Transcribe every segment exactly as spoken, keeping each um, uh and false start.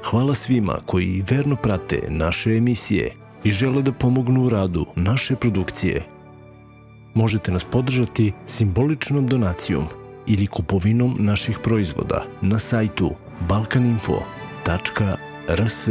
Hvala svima koji verno prate naše emisije i žele da pomognu u radu naše produkcije. Možete nas podržati simboličnom donacijom ili kupovinom naših proizvoda na sajtu balkaninfo tačka r s.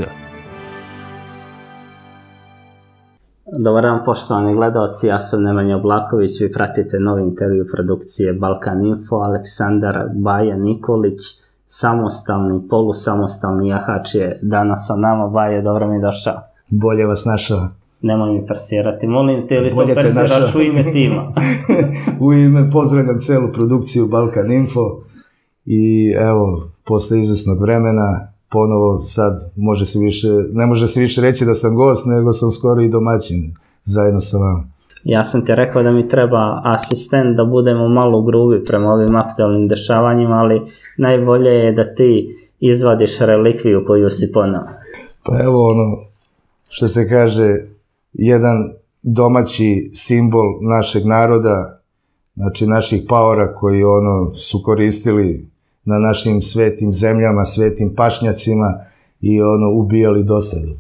Dobar dan poštovani gledalci, ja sam Nemanja Oblaković, vi pratite novi intervju produkcije Balkan Info. Aleksandar Baja Nikolić, samostalni, polusamostalni jahač je danas sa nama. Baja, dobro mi došao. Bolje vas našao. Nemoj mi persirati, molim te, ili to persiraš u ime tima? U ime, pozdravljam celu produkciju Balkan Info i evo, posle izvesnog vremena, ponovo sad, može se više, ne može se više reći da sam gost, nego sam skoro i domaćin, zajedno sa vama. Ja sam ti rekao da mi treba asistent, da budemo malo grubi prema ovim aktualnim dešavanjima, ali najbolje je da ti izvadiš relikviju koju si ponao. Pa evo ono, što se kaže, jedan domaći simbol našeg naroda, znači naših paora koji ono su koristili na našim svetim zemljama, svetim pašnjacima i ono ubijali dosadu.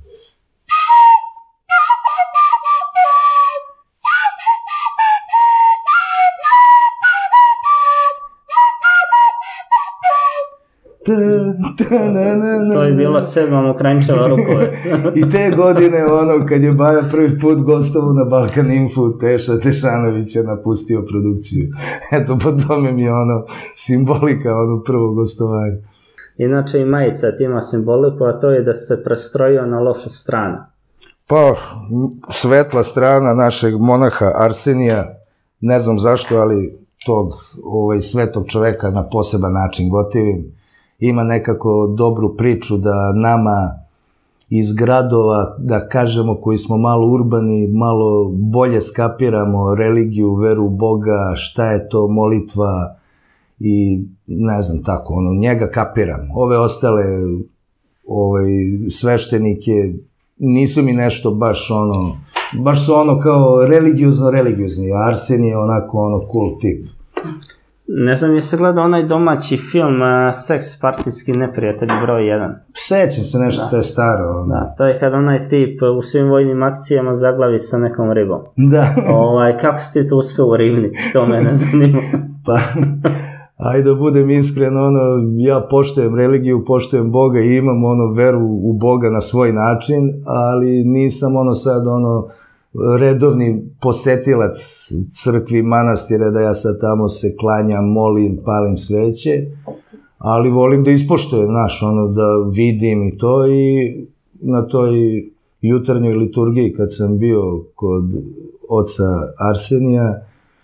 To je bilo sedma Mokranjčeva rukove. I te godine, ono, kad je Baja prvi put gostovo na Balkan Info, Teša Tešanović je napustio produkciju. Eto, po tome mi je ono simbolika, ono prvo gostovanje. Inače i majica ima simboliku, a to je da se prestrojio na lošu stranu. Pa, svetla strana našeg monaha Arsenija, ne znam zašto, ali tog ovaj, svetog čoveka na poseban način gotivim. Ima nekako dobru priču da nama iz gradova, da kažemo, koji smo malo urbani, malo bolje skapiramo religiju, veru u Boga, šta je to molitva i ne znam tako, ono, njega kapiram. Ove ostale ovaj, sveštenike nisu mi nešto baš ono, baš su ono kao religiozno religiozni, a Arsen je onako ono cool tip. Ne znam, je se gledao onaj domaći film Seks partijski neprijatelj broj jedan. Sećam se nešto, da. To je staro. Da, to je kad onaj tip u svim vojnim akcijama zaglavi sa nekom ribom. Da. Ovaj, kako si ti to uspeo u ribnici, to mene zanima. Pa, ajde da budem iskren, ono, ja poštujem religiju, poštujem Boga i imam ono veru u Boga na svoj način, ali nisam ono sad ono redovni posetilac crkvi, manastira, da ja sad tamo se klanjam, molim, palim sveće, ali volim da ispoštujem, znaš, ono, da vidim i to. I na toj jutarnjoj liturgiji kad sam bio kod oca Arsenija,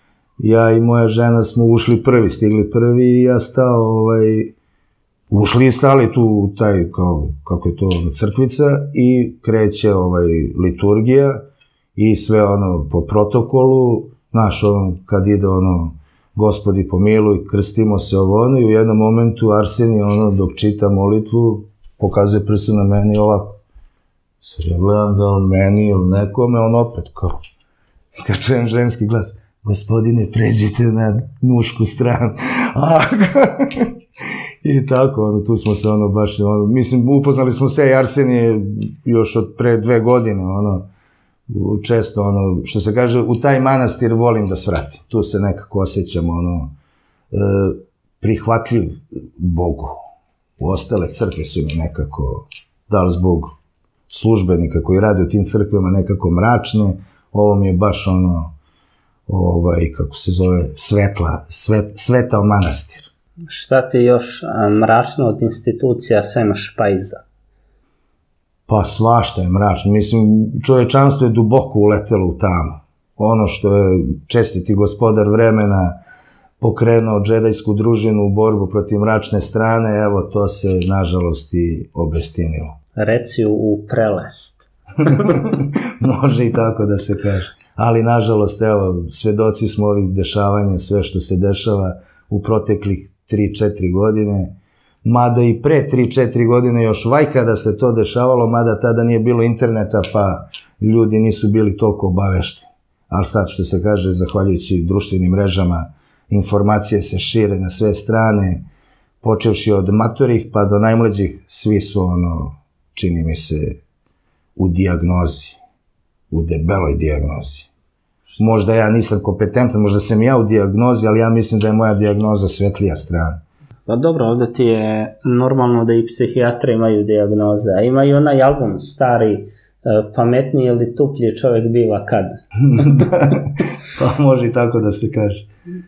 ja i moja žena smo ušli prvi, stigli prvi i ja stao, ovaj, ušli i stali tu taj, kao, kako je to, crkvica i kreće ovaj, liturgija. I sve ono po protokolu, znaš, ono, kad ide ono, Gospodi pomiluj, krstimo se ovo ono, i u jednom momentu Arsenij, ono, dok čita molitvu, pokazuje prstom na meni ovako. Sad ja gledam da on meni ili nekome, on opet kao, kad čujem ženski glas, gospodine, pređite na mušku stranu. I tako, ono, tu smo se ono baš, ono, mislim, upoznali smo se i Arsenije još od pre dve godine, ono, često, ono, što se kaže, u taj manastir volim da svratim. Tu se nekako osjećam, ono, e, prihvatljiv Bogu. U ostale crkve su mi nekako, da li zbog službenika koji rade u tim crkvama, nekako mračne. Ovo mi je baš, ono, ovaj, kako se zove, svetla, svet, svetao manastir. Šta ti još mračno od institucija sem špajza? Pa svašta je mračno. Mislim, čovečanstvo je duboko uletelo u tamo. Ono što je čestiti gospodar vremena pokrenuo džedajsku družinu u borbu protiv mračne strane, evo to se nažalost i obestinilo. Reci u prelest. Može i tako da se kaže. Ali nažalost, evo, svedoci smo ovih dešavanja, sve što se dešava u proteklih tri četiri godine. Mada i pre tri četiri godine još vajkada se to dešavalo, mada tada nije bilo interneta, pa ljudi nisu bili toliko obavešteni. Ali sad, što se kaže, zahvaljujući društvenim mrežama, informacije se šire na sve strane, počevši od matorih pa do najmlađih, svi su ono, čini mi se, u dijagnozi, u debeloj dijagnozi. Možda ja nisam kompetentan, možda sam ja u dijagnozi, ali ja mislim da je moja dijagnoza svetlija strana. Pa dobro, ovdje ti je normalno da i psihijatri imaju dijagnoze, a ima i onaj album stari, pametniji ili tuplji čovjek biva kad. Da, pa može i tako da se kaže.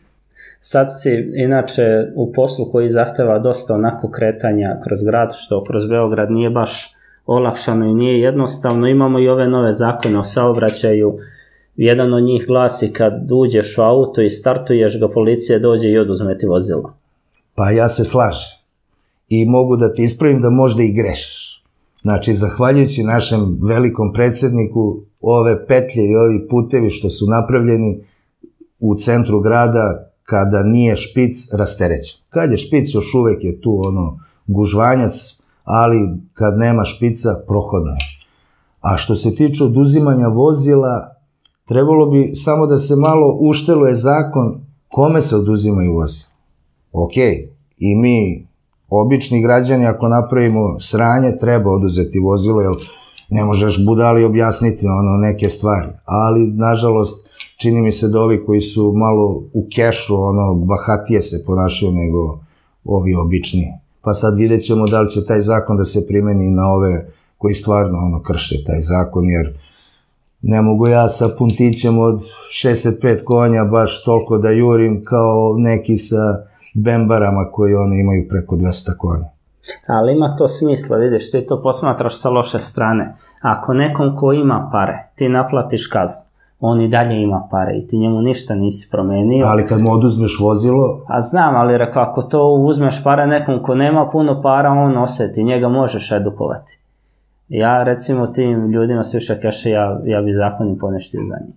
Sad si inače u poslu koji zahteva dosta onako kretanja kroz grad, što kroz Beograd nije baš olakšano i nije jednostavno. Imamo i ove nove zakone o saobraćaju. Jedan od njih glasi kad uđeš u auto i startuješ ga, policija dođe i oduzme ti vozilo. Pa ja se slažem. I mogu da ti ispravim da možda i grešiš. Znači, zahvaljujući našem velikom predsjedniku, ove petlje i ovi putevi što su napravljeni u centru grada, kada nije špic, rasterećen. Kad je špic, još uvek je tu ono gužvanjac, ali kad nema špica, prohodno je. A što se tiče oduzimanja vozila, trebalo bi samo da se malo ušteluje zakon kome se oduzimaju vozila. Ok, i mi, obični građani, ako napravimo sranje, treba oduzeti vozilo, jer ne možeš budali objasniti ono neke stvari. Ali, nažalost, čini mi se da ovi koji su malo u kešu, ono, bahatije se ponašaju nego ovi obični. Pa sad vidjet ćemo da li će taj zakon da se primeni na ove koji stvarno ono krše taj zakon, jer ne mogu ja sa puntićem od šezdeset pet konja baš toliko da jurim kao neki sa bembarama koji oni imaju preko dvesta konja. Ali ima to smisla, vidiš, ti to posmatraš sa loše strane. Ako nekom ko ima pare, ti naplatiš kaznu, on i dalje ima pare i ti njemu ništa nisi promenio. Ali kad mu oduzmeš vozilo... A znam, ali rekao, ako to uzmeš pare nekom ko nema puno para, on osjeti, njega možeš edukovati. Ja, recimo, tim ljudima s više keša, ja, ja bi zakon i poneštio za njih.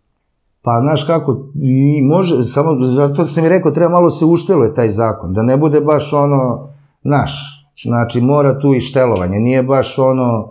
Pa, znaš kako, i može, samo, zato sam mi rekao, treba malo se ušteluje taj zakon, da ne bude baš ono, naš, znači, mora tu i štelovanje, nije baš ono,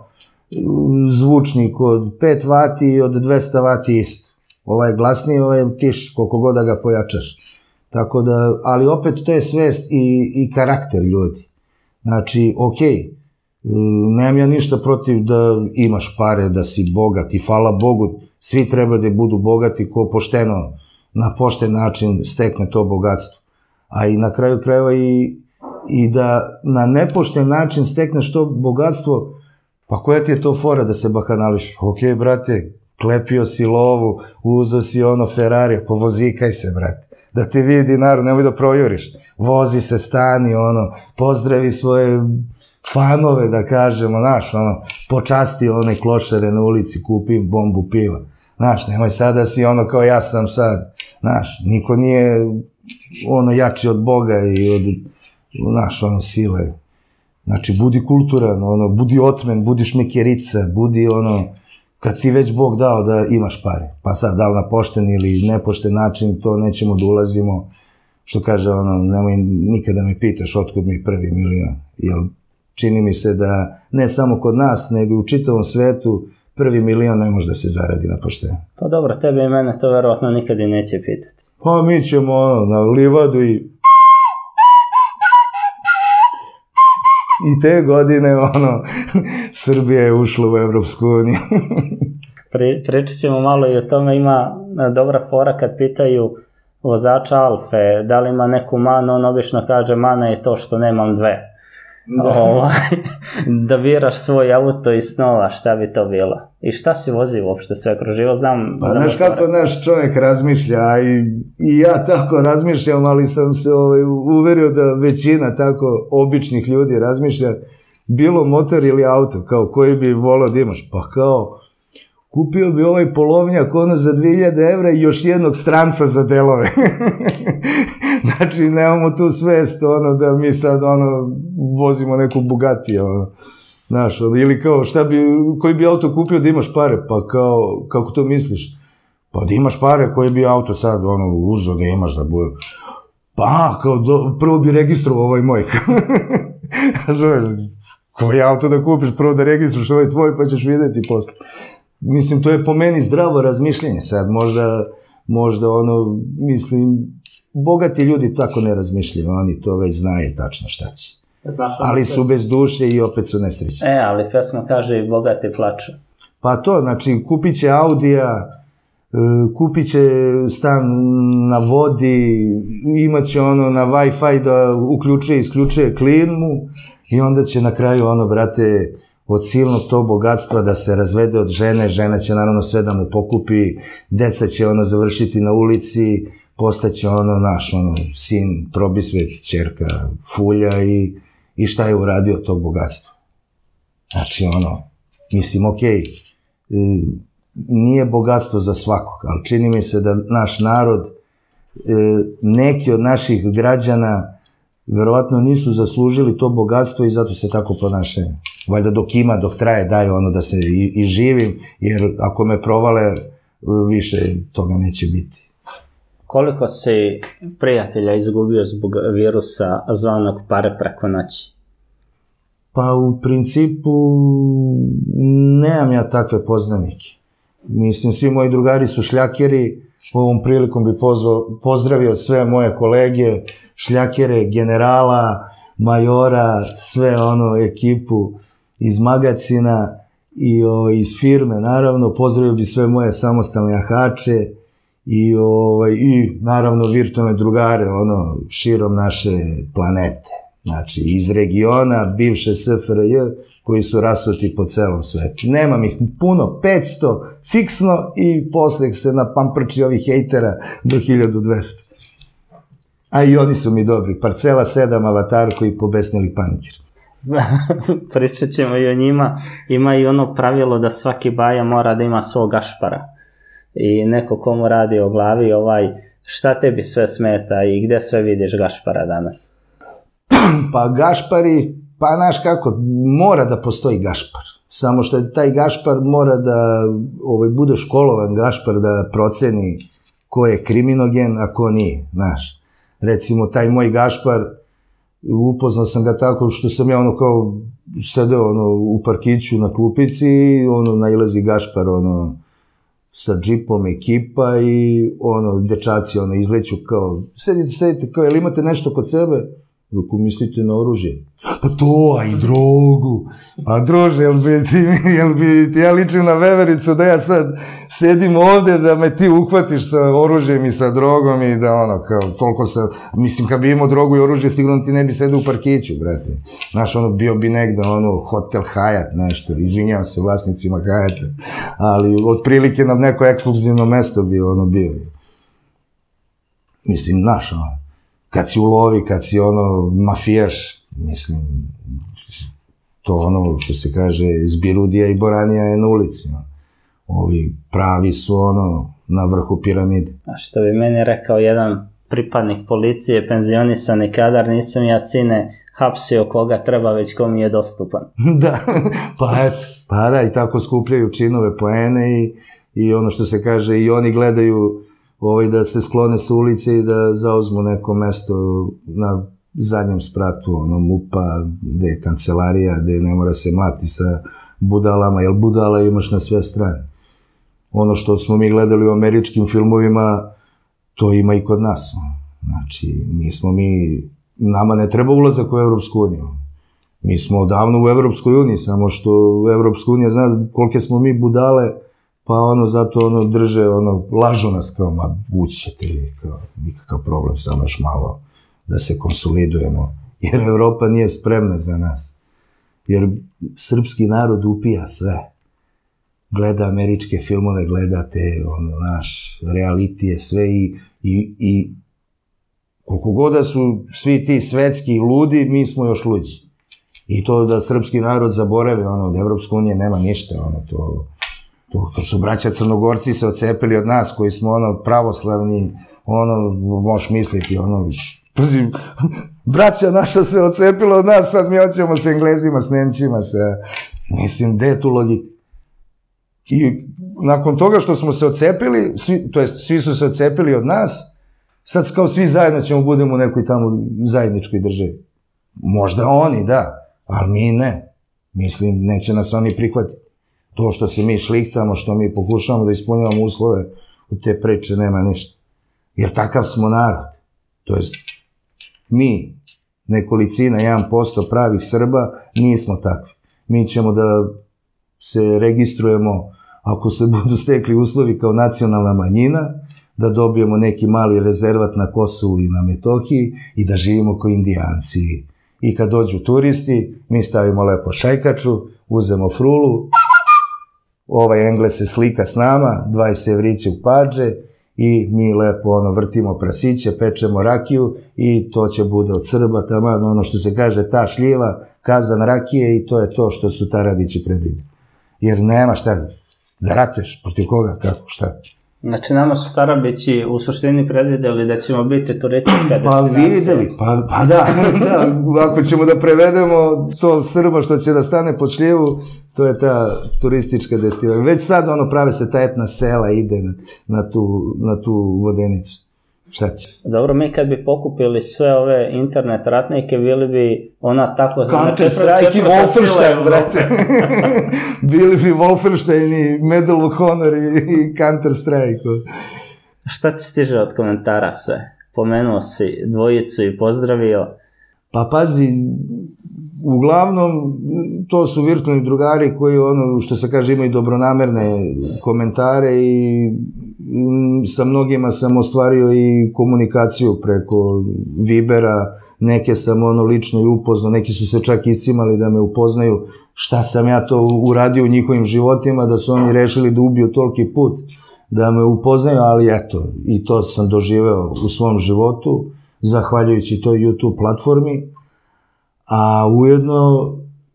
zvučnik od pet vati i od dvesta vati isto. Ovaj glasniji, ovaj tiš, koliko god da ga pojačaš. Tako da, ali opet to je svest i, i karakter ljudi. Znači, okej, nemam ja ništa protiv da imaš pare, da si bogat i hvala Bogu, svi treba da budu bogati ko pošteno, na pošten način stekne to bogatstvo. A i na kraju krajeva i, i da na nepošten način stekneš to bogatstvo. Pa koja ti je to fora da se bahanališ? Ok, brate, klepio si lovu, uzeo si ono Ferrari, pa vozikaj se, brate. Da ti vidi narod, nemoj da projuriš. Vozi se, stani, ono, pozdravi svoje fanove, da kažemo, znaš, ono, počasti one klošare na ulici, kupi bombu piva. Znaš, nemoj sad da si ono kao ja sam sad. Znaš, niko nije ono jači od Boga i od, znaš, ono, sile. Znači, budi kulturan, ono, budi otmen, budi šmekerica, budi ono, kad ti već Bog dao da imaš pare. Pa sad, da li na pošten ili nepošten način, to nećemo da ulazimo. Što kaže, ono, nemoj nikada me pitaš otkud mi prvi milion. Jer čini mi se da ne samo kod nas, nego i u čitavom svetu, prvi milion ne može da se zaradi na poštenu. Pa dobro, tebe i mene to verovatno nikad i neće pitati. Pa mi ćemo, ono, na livadu i... I te godine, ono, Srbija je ušla u Evropsku uniju. Pri, pričat ćemo malo i o tome, ima dobra fora kad pitaju vozača Alfe, da li ima neku manu, on obično kaže, mana je to što nemam dve. Da. Ovaj, da biraš svoj auto iz snova, šta bi to bilo? I šta si vozi uopšte sve kroz život? Znam, pa znaš kako naš čovjek razmišlja, i, i ja tako razmišljam, ali sam se ovaj, uverio da većina tako običnih ljudi razmišlja, bilo motor ili auto, kao koji bi volao da imaš, pa kao kupio bi ovaj polovnjak ono za dve hiljade evra i još jednog stranca za delove. Znači, nemamo tu svest, ono, da mi sad, ono, vozimo neku Bugatti, ono, znaš, ili kao, šta bi, koji bi auto kupio da imaš pare, pa kao, kako to misliš? Pa da imaš pare, koji bi auto sad, ono, uzo da imaš da bude, pa, kao, do, prvo bi registrovao ovaj moj, zove, koji auto da kupiš, prvo da registruš ovaj tvoj, pa ćeš vidjeti posle. Mislim, to je po meni zdravo razmišljenje sad, možda, možda, ono, mislim, bogati ljudi tako ne razmišljaju, oni to već znaju tačno šta će. Ali su bez duše i opet su nesrećni. E, ali pesma kaže i bogati plaču. Pa to, znači, kupit će Audija, kupit će stan na vodi, imat će ono na Wi-Fi da uključuje i isključuje klimu i onda će na kraju ono, brate, od silnog tog bogatstva da se razvede od žene, žena će naravno sve da mu pokupi, deca će ono završiti na ulici, postaće ono naš, ono, sin, probisvet, ćerka, fulja i, i šta je uradio od tog bogatstva. Znači ono, mislim, okej, okay, nije bogatstvo za svakog, ali čini mi se da naš narod, neki od naših građana verovatno nisu zaslužili to bogatstvo i zato se tako ponašaju. Valjda dok ima, dok traje, daju ono da se i, i živim, jer ako me provale, više toga neće biti. Koliko si prijatelja izgubio zbog virusa zvanog pare preko noći? Pa u principu nemam ja takve poznanike. Mislim, svi moji drugari su šljakeri, ovom prilikom bi pozvao, pozdravio sve moje kolege, šljakere, generala, majora, sve ono ekipu iz magacina i o, iz firme, naravno, pozdravio bi sve moje samostalne jahače i, o, i naravno virtualne drugare, ono, širom naše planete. Znači, iz regiona, bivše S F R J, koji su rasuti po celom svetu. Nemam ih puno, petsto, fiksno i posle se napamprči ovih hejtera do hiljadu dvesta. A i oni su mi dobri. Parcela sedam, Avatar koji pobesnili panikir. Pričat ćemo i o njima. Ima i ono pravilo da svaki baja mora da ima svog gašpara. I neko komu radi o glavi, ovaj, šta tebi sve smeta i gde sve vidiš gašpara danas? Pa gašpari, pa znaš kako, mora da postoji gašpar. Samo što taj gašpar mora da ovaj, bude školovan gašpar da proceni ko je kriminogen, a ko nije, znaš. Recimo, taj moj gašpar, upoznao sam ga tako što sam ja ono kao sedeo ono, u parkiću na klupici i ono nailazi gašpar ono sa džipom ekipa i ono dečaci ono izleću kao, sedite, sedite, kao, jel imate nešto kod sebe? Ruku mislite na oružje. Pa to, a i drogu. A druže, jel bi ti, jel bi ti ja ličim na vevericu da ja sad sedim ovde da me ti uhvatiš sa oružjem i sa drogom i da ono, kao, toliko sa, mislim, kad bi imao drogu i oružje, sigurno ti ne bi sedeo u parkiću, brate. Znaš, ono, bio bi negde, ono, hotel Hyatt, nešto, izvinjavam se vlasnicima Hyatta, ali otprilike na neko ekskluzivno mesto bi, ono, bio. Mislim, znaš, ono, kad si u lovi, kad si ono mafijaš, mislim, to ono što se kaže zbirudija i boranija je na ulici. No. Ovi pravi su ono na vrhu piramide. A što bi meni rekao jedan pripadnik policije, penzionisani kadar, nisam ja sine hapsio koga treba, već ko mi je dostupan. Da, pa eto, pa da, i tako skupljaju činove poene i, i ono što se kaže, i oni gledaju ovaj, da se sklone sa ulice i da zauzmu neko mesto na zadnjem spratu, ono, MUP-a, gde je kancelarija, gde ne mora se mlati sa budalama, jer budala imaš na sve strane. Ono što smo mi gledali u američkim filmovima, to ima i kod nas. Znači, nismo mi, nama ne treba ulazak u Evropsku uniju. Mi smo odavno u Evropskoj uniji, samo što Evropska unija zna kolike smo mi budale, pa ono, zato ono, drže, ono, lažu nas kao, ma, ući ćete vi, kao, nikakav problem, samo još malo da se konsolidujemo, jer Evropa nije spremna za nas. Jer srpski narod upija sve. Gleda američke filmove, gleda te, ono, naš, realitije, sve i, i, i koliko god da su svi ti svetski ludi, mi smo još luđi. I to da srpski narod zaboravi, ono, od Evropske unije nema ništa, ono, to... To, kad su braća Crnogorci se ocepili od nas, koji smo, ono, pravoslavni, ono, možeš misliti, ono, przi, braća naša se ocepila od nas, sad mi hoćemo s Englezima, s Nemcima, sa, mislim, gde je tu logika? I nakon toga što smo se ocepili, svi, to jest, svi su se ocepili od nas, sad kao svi zajedno ćemo budemo u nekoj tamo zajedničkoj državi. Možda oni, da, ali mi ne. Mislim, neće nas oni prihvatiti. To što se mi šlihtamo, što mi pokušamo da ispunjavamo uslove, od te priče nema ništa. Jer takav smo narod. to jest mi, nekolicina, jedan posto pravih Srba, nismo takvi. Mi ćemo da se registrujemo, ako se budu stekli uslovi kao nacionalna manjina, da dobijemo neki mali rezervat na Kosovu i na Metohiji i da živimo kao Indijanci. I kad dođu turisti, mi stavimo lepo šajkaču, uzemo frulu, ovaj Engles se slika s nama, dvadeset evrića u pađe i mi lepo ono vrtimo prasiće, pečemo rakiju i to će bude od Srba, taman ono što se kaže ta šljiva, kazan rakije i to je to što su Tarabići predvideli. Jer nema šta, da ratuješ, protiv koga, kako, šta? Znači, nama su Tarabići u suštini predvideli da ćemo biti turistička destinacija. Pa videli, pa, pa da, da, ako ćemo da prevedemo to Srba što će da stane pod šljivu, to je ta turistička destinacija. Već sad ono prave se ta etna sela ide na, na, tu, na tu vodenicu. Šta će? Dobro, mi kad bi pokupili sve ove internet ratnike, bili bi ona tako... Counter Strike i Wolfenstein, brate. Bili bi Wolfenstein i Medal of Honor i Counter Strike. Šta ti stiže od komentara sve? Pomenuo si dvojicu i pozdravio. Pa pazi, uglavnom to su virtualni drugari koji ono što se kaže imaju dobronamerne komentare i sa mnogima sam ostvario i komunikaciju preko Vibera, neke sam ono lično i upoznao, neki su se čak iscimali da me upoznaju šta sam ja to uradio u njihovim životima, da su oni rešili da ubiju toliki put, da me upoznaju, ali eto, i to sam doživeo u svom životu, zahvaljujući toj YouTube platformi, a ujedno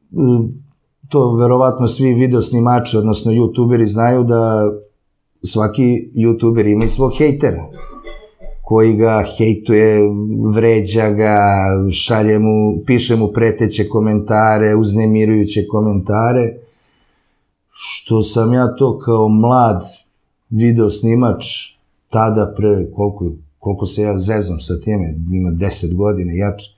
to verovatno svi videosnimači, odnosno YouTuberi znaju da svaki YouTuber ima i svog hejtera, koji ga hejtuje, vređa ga, šalje mu, piše mu preteće komentare, uznemirujuće komentare, što sam ja to kao mlad videosnimač, tada pre, koliko, koliko se ja zezam sa time, ima deset godina jače,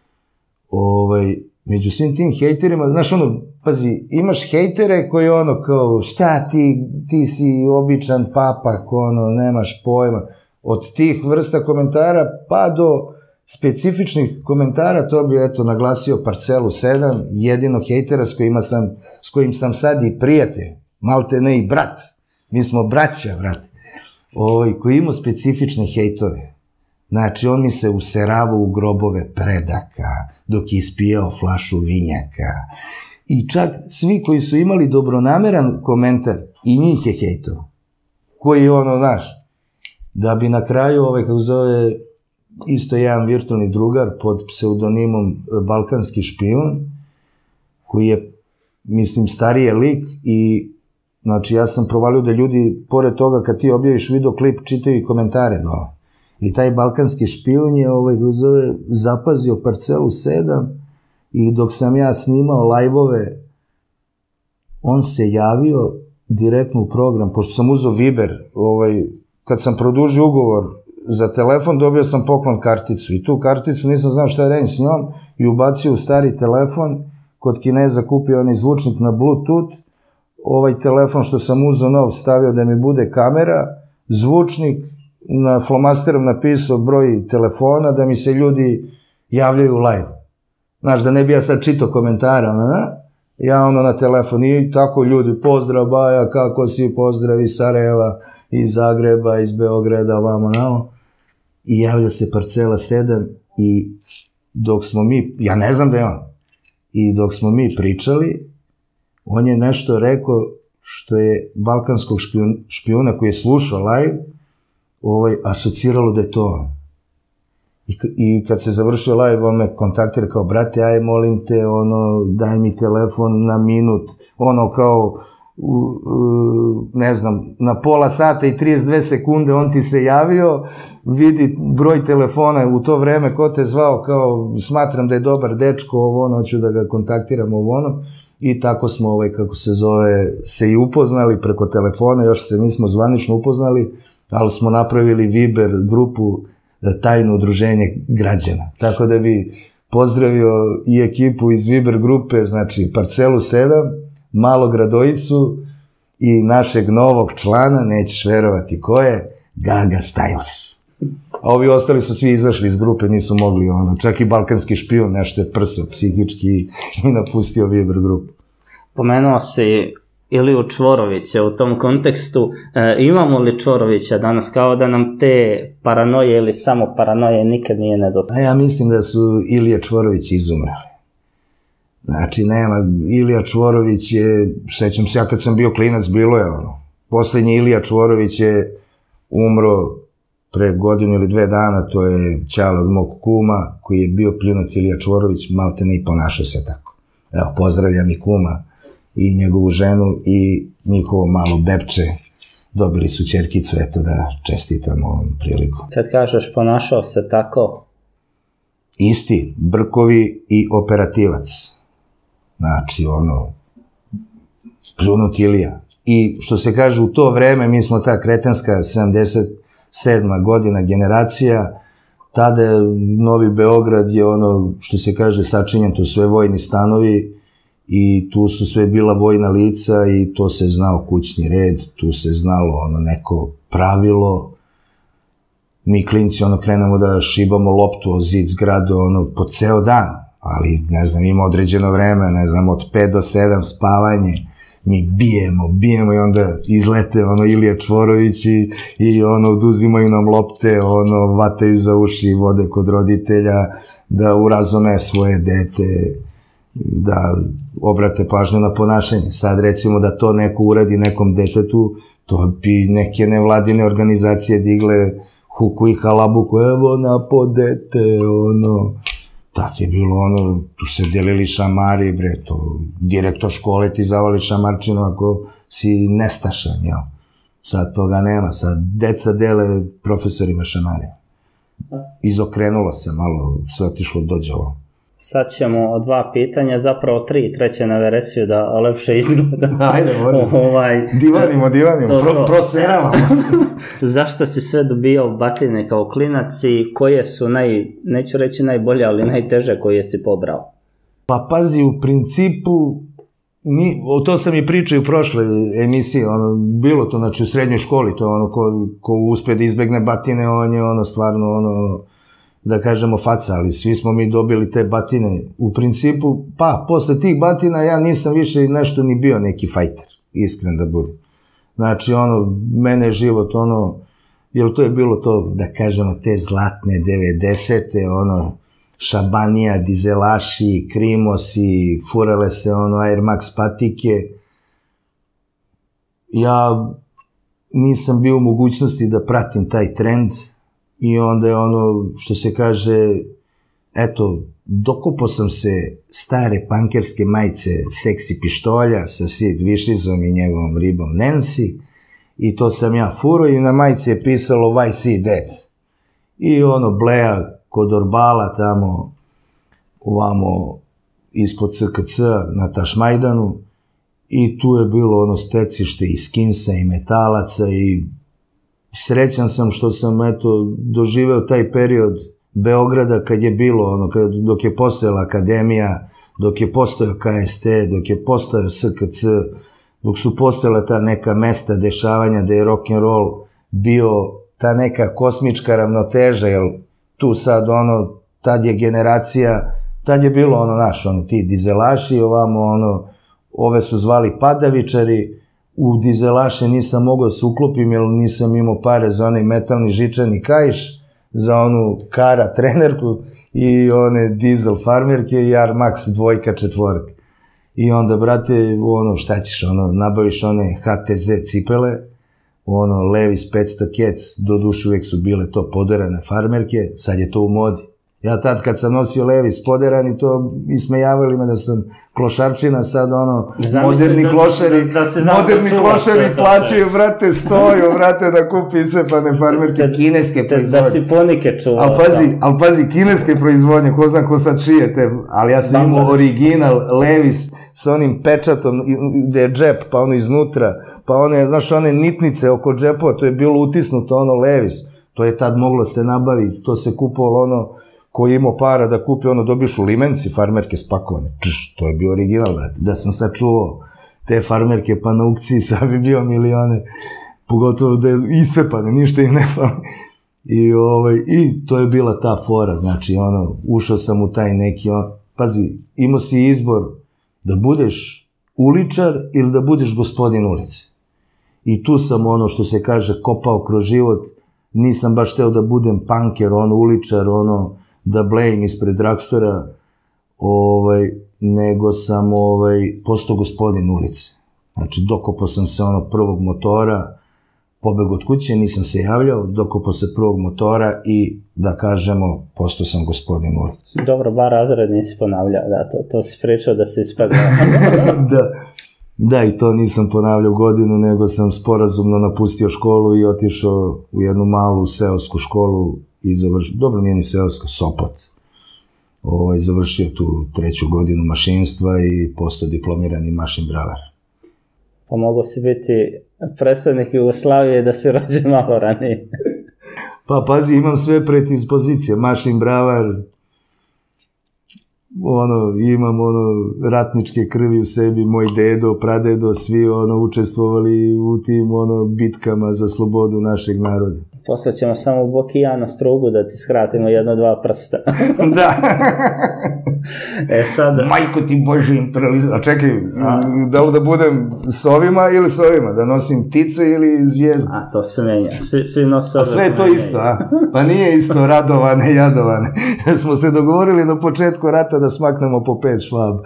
ovaj, među svim tim hejterima, znaš ono, pazi, imaš hejtere koji ono kao, šta ti, ti si običan papak, ono, nemaš pojma. Od tih vrsta komentara pa do specifičnih komentara, to bi, eto, naglasio Parcelu sedam, jedinog hejtera s kojima sam, s kojim sam sad i prijatelj, malte ne i brat, mi smo braća, brat, ovaj, koji imao specifične hejtove. Znači, on mi se useravao u grobove predaka, dok je ispijao flašu vinjaka. I čak svi koji su imali dobronameran komentar, i njih je hejtao. Koji je ono, znaš, da bi na kraju, ovaj, kako zove, isto jedan virtualni drugar pod pseudonimom Balkanski špijun, koji je, mislim, stariji lik i, znači, ja sam provalio da ljudi, pored toga, kad ti objaviš videoklip, čitaju i komentare dole. I taj Balkanski špijun je, ovaj, kako zove, zapazio Parcelu sedam i dok sam ja snimao lajvove, on se javio direktno u program, pošto sam uzeo Viber, ovaj, kad sam produžio ugovor za telefon, dobio sam poklon karticu i tu karticu nisam znao šta je reći s njom i ubacio u stari telefon, kod Kineza kupio onaj zvučnik na Bluetooth, ovaj telefon što sam uzeo nov stavio da mi bude kamera, zvučnik, na flomasterom napisao broj telefona da mi se ljudi javljaju u live. Znaš, da ne bi ja sad čitao komentara, ne? Ja ono na telefon i tako ljudi, pozdrav Baja, kako si, pozdrav iz Sarajeva, iz Zagreba, iz Beograda, ovamo, namo. I javlja se Parcela sedam i dok smo mi, ja ne znam da je on, i dok smo mi pričali, on je nešto rekao što je balkanskog špijun, špijuna koji je slušao live, ovaj, asociralo da je to on. I, I kad se završio live, on me kontaktira kao, brate, aj molim te, ono, daj mi telefon na minut, ono kao, u, u, ne znam, na pola sata i trideset dve sekunde on ti se javio, vidi broj telefona u to vreme, ko te zvao, kao, smatram da je dobar dečko, ovo ono, hoću da ga kontaktiram, ovo ono, i tako smo, ovaj, kako se zove, se i upoznali preko telefona, još se nismo zvanično upoznali, ali smo napravili Viber grupu Tajno udruženje građana. Tako da bi pozdravio i ekipu iz Viber grupe, znači Parcelu sedam, Malog Radojicu i našeg novog člana, nećeš verovati ko je, Gaga Styles. a ovi ostali su svi izašli iz grupe, nisu mogli, ono, čak i balkanski špijun nešto je prso psihički i napustio Viber grupu. Pomenuo si Iliju Čvorovića u tom kontekstu. E, imamo li Čvorovića danas, kao da nam te paranoje ili samo paranoje nikad nije nedostaje? Ja mislim da su Ilija Čvorović izumrali. Znači, nema, Ilija Čvorović je, sećam se ja kad sam bio klinac, bilo je ono, poslednji Ilija Čvorović je umro pre godinu ili dve dana, to je ćale od mog kuma, koji je bio pljunut Ilija Čvorović, malte ne i ponašao se tako. Evo, pozdravljam i kuma i njegovu ženu i njihovo malo bebče. Dobili su ćerkicu, eto da čestitamo ovom priliku. Kad kažeš ponašao se tako? Isti, brkovi i operativac. Znači, ono, pljunut Ilija. I što se kaže, u to vreme, mi smo ta kretenska sedamdeset sedma godina generacija, tada je Novi Beograd je ono, što se kaže, sačinjen, to sve vojni stanovi i tu su sve bila vojna lica i to se znao kućni red, tu se znalo ono neko pravilo. Mi klinci ono krenemo da šibamo loptu o zid zgrade ono po ceo dan, ali ne znam, ima određeno vreme, ne znam, od pet do sedam spavanje, mi bijemo, bijemo i onda izlete ono Ilija Čvorović i, i ono oduzimaju nam lopte, ono vataju za uši, vode kod roditelja da urazome svoje dete, da obrate pažnju na ponašanje. Sad recimo da to neko uradi nekom detetu, to bi neke nevladine organizacije digle huku i halabuku, evo napo dete, ono. Tad je bilo ono, tu se delili šamari, bre, to direktor škole ti zavali šamarčinu ako si nestašan, jel? Sad toga nema, sad deca dele profesorima šamare. Izokrenulo se malo, sve otišlo dođavo. Sad ćemo dva pitanja, zapravo tri, treće na veresiju da lepše izgleda. Ajde, ovaj, divanimo, divanimo, to, Pro, proseravamo se. Zašto si sve dobijao batine kao klinac i koje su, naj, neću reći najbolje, ali najteže koje si pobrao? Pa pazi, u principu, ni, to sam i pričao u prošloj emisiji, ono, bilo to, znači u srednjoj školi, to je ono, ko, ko uspe da izbegne batine, on je ono, stvarno, ono, da kažemo faca, ali svi smo mi dobili te batine. U principu, pa, posle tih batina ja nisam više nešto ni bio neki fajter, iskren da budem. Znači, ono, mene je život, ono, jer to je bilo to, da kažemo, te zlatne devedesete, ono, Šabanija, dizelaši, krimosi, furale se, ono, Air Max patike. Ja nisam bio u mogućnosti da pratim taj trend, i onda je ono, što se kaže, eto, dokupao sam se stare pankerske majice Seksi pištolja sa Sid Viciousom i njegovom ribom Nancy i to sam ja furo i na majici je pisalo Why See Death. I ono, bleja kod Orbala tamo, ovamo, ispod C K C na Tašmajdanu i tu je bilo ono stecište i skinsa i metalaca i srećan sam što sam, eto, doživeo taj period Beograda kad je bilo, ono, kad, dok je postojala akademija, dok je postojao K S T, dok je postojao S K C, dok su postojala ta neka mesta dešavanja da je rock'n'roll bio ta neka kosmička ravnoteža, jer tu sad, ono, tad je generacija, tad je bilo, ono, naš, ono, ti dizelaši, ovamo, ono, ove su zvali padavičari, u dizelaše nisam mogao da se uklopim jer nisam imao pare za onaj metalni žičani kaiš, za onu Kara trenerku i one dizel farmerke i Air Max dvojka četvorka. I onda, brate, ono, šta ćeš, ono, nabaviš one H T Z cipele, ono, Levi's petsto Cats, do duše uvijek su bile to poderane farmerke, sad je to u modi. Ja tad kad sam nosio Levi's poderani, to ismejavali me da sam klošarčina, sad ono, moderni klošari, moderni klošari plaćaju, brate, stoju, brate, da kupi isepane farmerke, kineske proizvodnje. Da si ponike čuvao. Ali pazi, ali pazi, kineske proizvodnje, ko zna ko sad šije te, ali ja sam imao original Levi's sa onim pečatom, gde je džep, pa ono iznutra, pa one, znaš, one nitnice oko džepova, to je bilo utisnuto, ono, Levi's, to je tad moglo se nabavi, to se kupovalo, ono, ko je imao para da kupi, ono, dobiš u limenci farmerke spakovane. Čš, to je bio original, brate. Da sam sačuvao te farmerke pa na aukciji, sad bi bio milione. Pogotovo da je iscepane, ništa im ne fali. I, ovaj, I to je bila ta fora, znači, ono, ušao sam u taj neki, on, pazi, imao si izbor da budeš uličar ili da budeš gospodin ulice. I tu sam, ono, što se kaže, kopao kroz život, nisam baš teo da budem punker, ono, uličar, ono, da blejim ispred dragstora, ovaj, nego sam, ovaj, postao gospodin ulice. Znači, dokopao sam se, ono, prvog motora, pobeg od kuće, nisam se javljao, dokopao se prvog motora i, da kažemo, postao sam gospodin ulice. Dobro, bar razred nisi ponavljao, da, to, to si pričao da si ispegao. Da, da, i to nisam ponavljao godinu, nego sam sporazumno napustio školu i otišao u jednu malu seosku školu i završio, dobro, nije ni seoska, Sopot. Ovaj, završio tu treću godinu mašinstva i postao diplomirani mašin bravar. Pa mogo si biti predstavnik Jugoslavije da si rođen malo ranije. Pa pazi, imam sve predispozicije, mašin bravar, ono, imam ono ratničke krvi u sebi, moj dedo, pradedo, svi ono učestvovali u tim ono bitkama za slobodu našeg naroda. Posle ćemo samo u bok i ja na strugu da ti skratimo jedno, dva prsta. Da. E sad... Majko ti Bože imperializam. A čekaj, a, da li da budem s ovima ili s ovima? Da nosim pticu ili zvijezdu? A, to se menja. Svi, svi nose... A sve je to isto, a? Pa nije isto radovane, jadovane. Smo se dogovorili na početku rata da smaknemo po pet švab.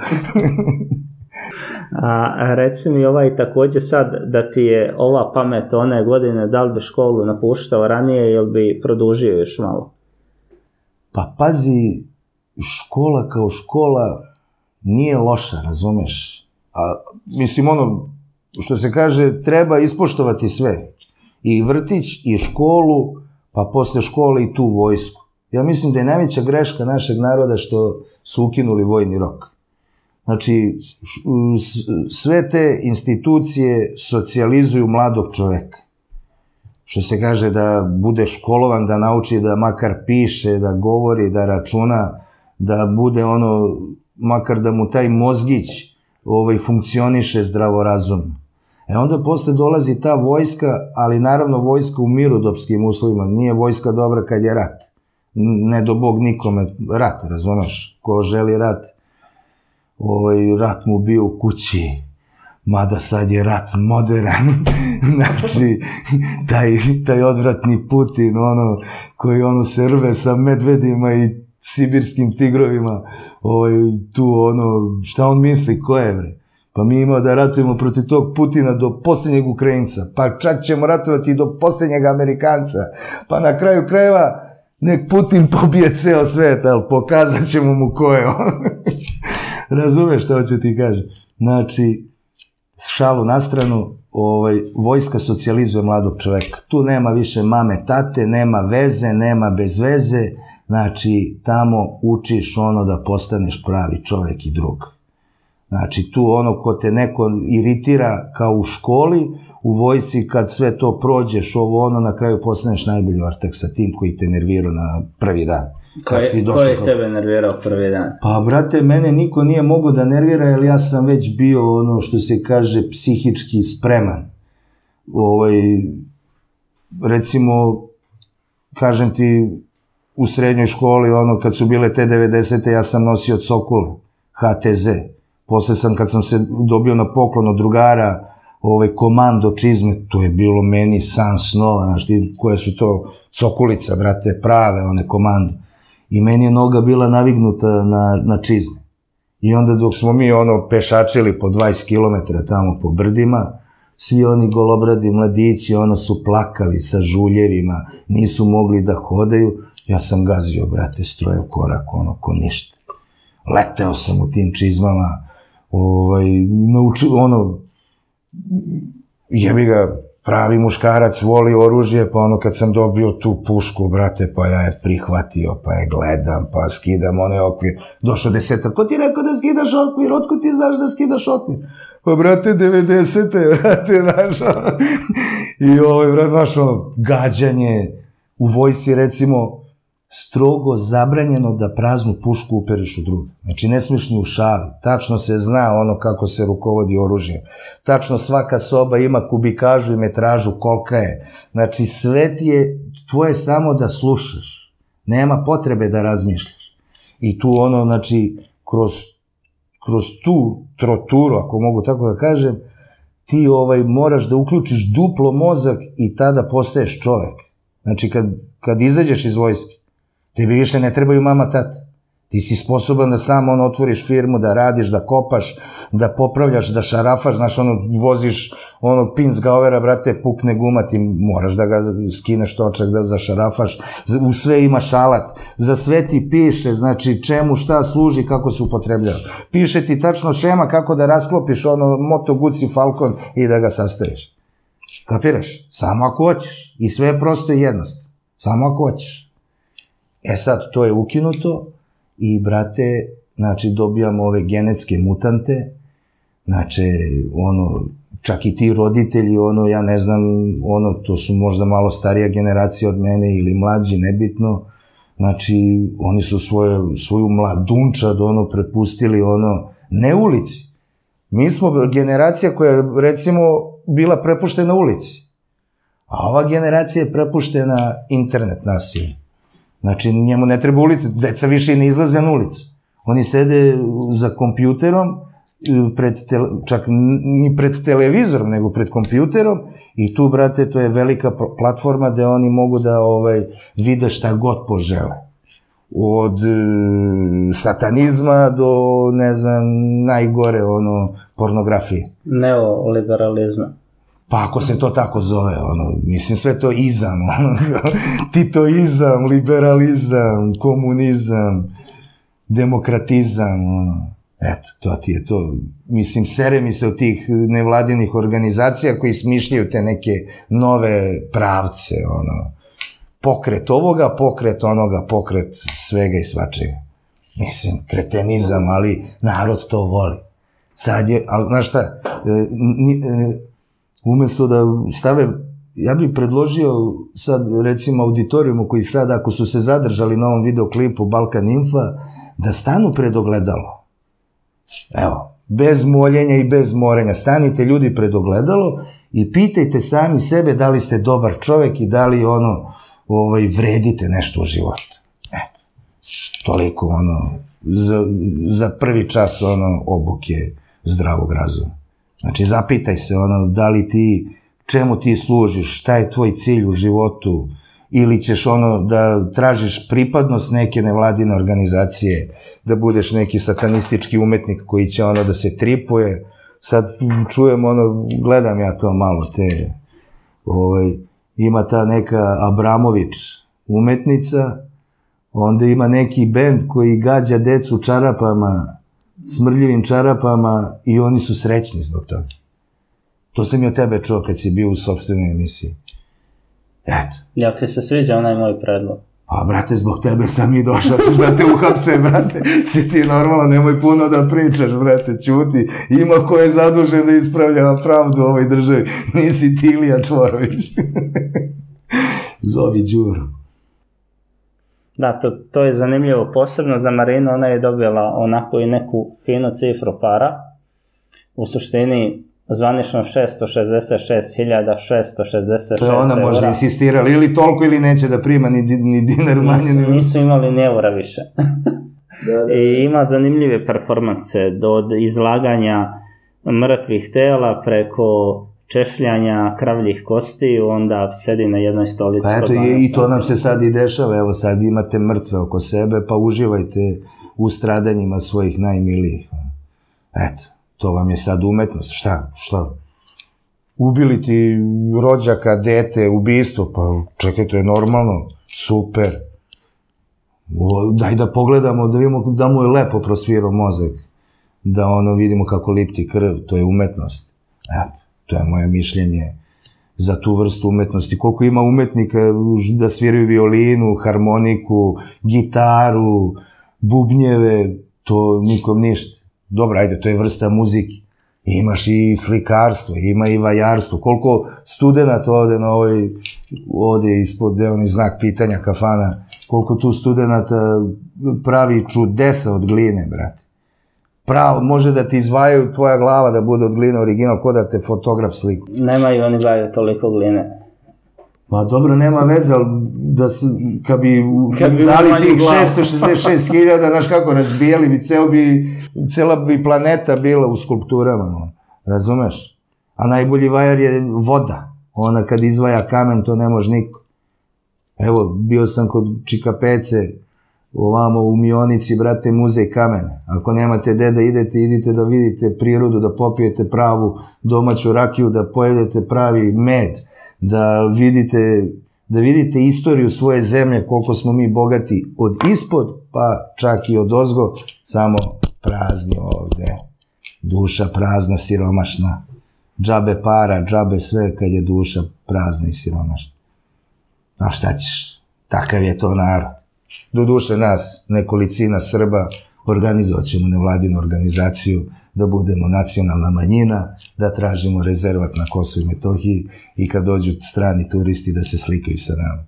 A reci mi ovaj takođe sad da ti je ova pamet one godine, da li bi školu napuštao ranije ili bi produžio još malo? Pa pazi, škola kao škola nije loša, razumeš? A, mislim ono, što se kaže, treba ispoštovati sve. I vrtić, i školu, pa posle škole i tu vojsku. Ja mislim da je najveća greška našeg naroda što su ukinuli vojni rok. Znači, sve te institucije socijalizuju mladog čoveka. Što se kaže da bude školovan, da nauči da makar piše, da govori, da računa, da bude ono, makar da mu taj mozgić ovaj, funkcioniše zdravorazumno. E onda posle dolazi ta vojska, ali naravno vojska u mirnodopskim uslovima. Nije vojska dobra kad je rat. Ne do Bog nikome rat, razumeš? Ko želi rat, ovaj, rat mu bio u kući, mada sad je rat modern, znači, taj, taj odvratni Putin, ono, koji ono se rve sa medvedima i sibirskim tigrovima, ovaj, tu ono, šta on misli, ko je, bre? Pa mi imamo da ratujemo protiv tog Putina do posljednjeg Ukrajinca, pa čak ćemo ratovati do posljednjeg Amerikanca, pa na kraju krajeva nek Putin pobije ceo svet, ali pokazat ćemo mu ko je on. Razumeš što hoću ti kažem? Znači, šalu na stranu, ovaj, vojska socijalizuje mladog čoveka. Tu nema više mame, tate, nema veze, nema bez veze. Znači, tamo učiš ono da postaneš pravi čovek i drug. Znači, tu ono ko te neko iritira kao u školi, u vojci kad sve to prođeš, ovo ono, na kraju postaneš najbolji ortak sa tim koji te nervirao na prvi dan. Ko je, ko je tebe nervirao prvi dan? Pa, brate, mene niko nije mogao da nervira, jer ja sam već bio, ono što se kaže, psihički spreman. Ovaj, recimo, kažem ti, u srednjoj školi, ono, kad su bile te devedesete, ja sam nosio cokule, ha te ze. Posle sam, kad sam se dobio na poklon od drugara, ovaj, komando čizme, to je bilo meni san snova, znaš ti, koje su to cokulica, brate, prave, one komando. I meni je noga bila navignuta na, na čizme. I onda dok smo mi ono pešačili po dvadeset kilometara tamo po brdima, svi oni golobradi mladići ono su plakali sa žuljevima, nisu mogli da hodaju, ja sam gazio, brate, strojao korak, ono, ko ništa. Leteo sam u tim čizmama, ovaj, naučio, ono, jebi ga, pravi muškarac voli oružje, pa ono kad sam dobio tu pušku, brate, pa ja je prihvatio, pa je gledam, pa skidam onaj okvir. Došao desetak, ko ti rekao da skidaš okvir, otkud ti znaš da skidaš okvir? Pa, brate, devedesete, brate, znaš, i ovo, brate, znaš, ono, gađanje u vojsi, recimo, strogo zabranjeno da praznu pušku upereš u druga. Znači, ne smiješ ni u šali. Tačno se zna ono kako se rukovodi oružjem. Tačno svaka soba ima kubikažu i metražu kolika je. Znači, sve ti je tvoje samo da slušaš. Nema potrebe da razmišljaš. I tu ono, znači, kroz, kroz tu troturu, ako mogu tako da kažem, ti ovaj, moraš da uključiš duplo mozak i tada postaješ čovek. Znači, kad, kad izađeš iz vojske, tebi više ne trebaju mama, tata. Ti si sposoban da sam ono otvoriš firmu, da radiš, da kopaš, da popravljaš, da šarafaš, znaš, ono, voziš ono pins gaovera, brate, pukne guma, ti moraš da ga skineš točak, da zašarafaš, u sve imaš alat, za sve ti piše, znači, čemu šta služi, kako se upotrebljava. Piše ti tačno šema kako da rasklopiš ono Moto Guzzi Falcon i da ga sastaviš. Kapiraš? Samo ako hoćeš. I sve je prosto i jednostavno. Samo ako hoćeš. E sad, to je ukinuto i, brate, znači, dobijamo ove genetske mutante, znači, ono, čak i ti roditelji, ono, ja ne znam, ono, to su možda malo starija generacija od mene ili mlađi, nebitno, znači, oni su svoje, svoju mladunčad, ono, prepustili, ono, ne ulici. Mi smo generacija koja je, recimo, bila prepuštena ulici, a ova generacija je prepuštena internet nasilju. Znači, njemu ne treba ulica, deca više ne izlaze na ulicu. Oni sede za kompjuterom, pred tele, čak ni pred televizorom, nego pred kompjuterom i tu, brate, to je velika platforma gde oni mogu da ovaj, vide šta god požele. Od e, satanizma do, ne znam, najgore, ono, pornografije. Neoliberalizma. Pa ako se to tako zove, ono, mislim, sve to izam, ono, titoizam, liberalizam, komunizam, demokratizam, ono, eto, to ti je to, mislim, sere mi se od tih nevladinih organizacija koji smišljaju te neke nove pravce, ono, pokret ovoga, pokret onoga, pokret svega i svačega. Mislim, kretenizam, ali narod to voli. Sad je, ali, znaš šta, e, e, umesto da stave, ja bih predložio sad, recimo, auditorijumu koji sad, ako su se zadržali na ovom videoklipu Balkan Infa, da stanu pred ogledalo. Evo, bez moljenja i bez morenja. Stanite, ljudi, pred ogledalo i pitajte sami sebe da li ste dobar čovek i da li, ono, ovaj, vredite nešto u životu. Eto, toliko, ono, za, za prvi čas, ono, obuke zdravog razuma. Znači, zapitaj se, ono, da li ti, čemu ti služiš, šta je tvoj cilj u životu, ili ćeš, ono, da tražiš pripadnost neke nevladine organizacije, da budeš neki satanistički umetnik koji će, ono, da se tripuje. Sad čujem, ono, gledam ja to malo, te, ovaj, ima ta neka Abramović umetnica, onda ima neki bend koji gađa decu čarapama, smrdljivim čarapama i oni su srećni zbog toga. To sam i od tebe čuo kad si bio u sopstvenoj emisiji. Eto. Jel ti se sviđa onaj moj predlog? Pa, brate, zbog tebe sam i došao, ćeš da te uhapse, brate. Si ti normalno, nemoj puno da pričaš, brate, ćuti. Ima ko je zadužen da ispravlja pravdu u ovoj državi. Nisi ti Ilija Čvorović. Zovi Đuru. Da, to, to je zanimljivo, posebno za Marinu, ona je dobila onako i neku finu cifru para, u suštini zvanično šesto šezdeset šest hiljada šesto šezdeset šest eura. To je ona možda insistirala, ili toliko ili neće da prima ni, ni dinar manje. Nisu, nisu imali ni eura više. Da, da. I ima zanimljive performanse, od izlaganja mrtvih tela preko češljanja kravljih kosti, onda sedi na jednoj stolici. Pa eto, je, i to nam se sad i dešava, evo sad imate mrtve oko sebe, pa uživajte u stradanjima svojih najmilijih. Eto, to vam je sad umetnost. Šta? Šta? Ubili ti rođaka, dete, ubistvo, pa čekaj, to je normalno, super. O, daj da pogledamo, da vidimo da mu je lepo prosvirao mozak, da ono vidimo kako lipti krv, to je umetnost. Eto. To je moje mišljenje za tu vrstu umetnosti. Koliko ima umetnika da sviraju violinu, harmoniku, gitaru, bubnjeve, to nikom ništa. Dobro, ajde, to je vrsta muzike. Imaš i slikarstvo, ima i vajarstvo. Koliko studenta ovde na ovoj, ovde ispod, gde oni znak pitanja kafana, koliko tu studenta pravi čudesa od gline, brate. Pravo, može da ti izvajaju tvoja glava da bude od gline original, ko da te fotograf sliku. Nemaju oni vaju toliko gline. Ma dobro, nema veze, ali da se, kad bi dali tih šesto šezdeset šest hiljada, znaš kako, razbijali bi, ceo bi, cela bi planeta bila u skulpturama, no. Razumeš? A najbolji vajar je voda. Ona kad izvaja kamen, to ne može niko. Evo, bio sam kod Čikapece, ovamo u Mionici, brate, muzej kamena. Ako nemate gde da idete, idite da vidite prirodu, da popijete pravu domaću rakiju, da pojedete pravi med, da vidite, da vidite istoriju svoje zemlje, koliko smo mi bogati od ispod, pa čak i od ozgo, samo prazni ovde. Duša prazna, siromašna. Džabe para, džabe sve, kad je duša prazna i siromašna. A šta ćeš? Takav je to narod. Do duše nas, nekolicina Srba, organizovat ćemo nevladinu organizaciju, da budemo nacionalna manjina, da tražimo rezervat na Kosovo i Metohiji i kad dođu strani turisti da se slikaju sa nama.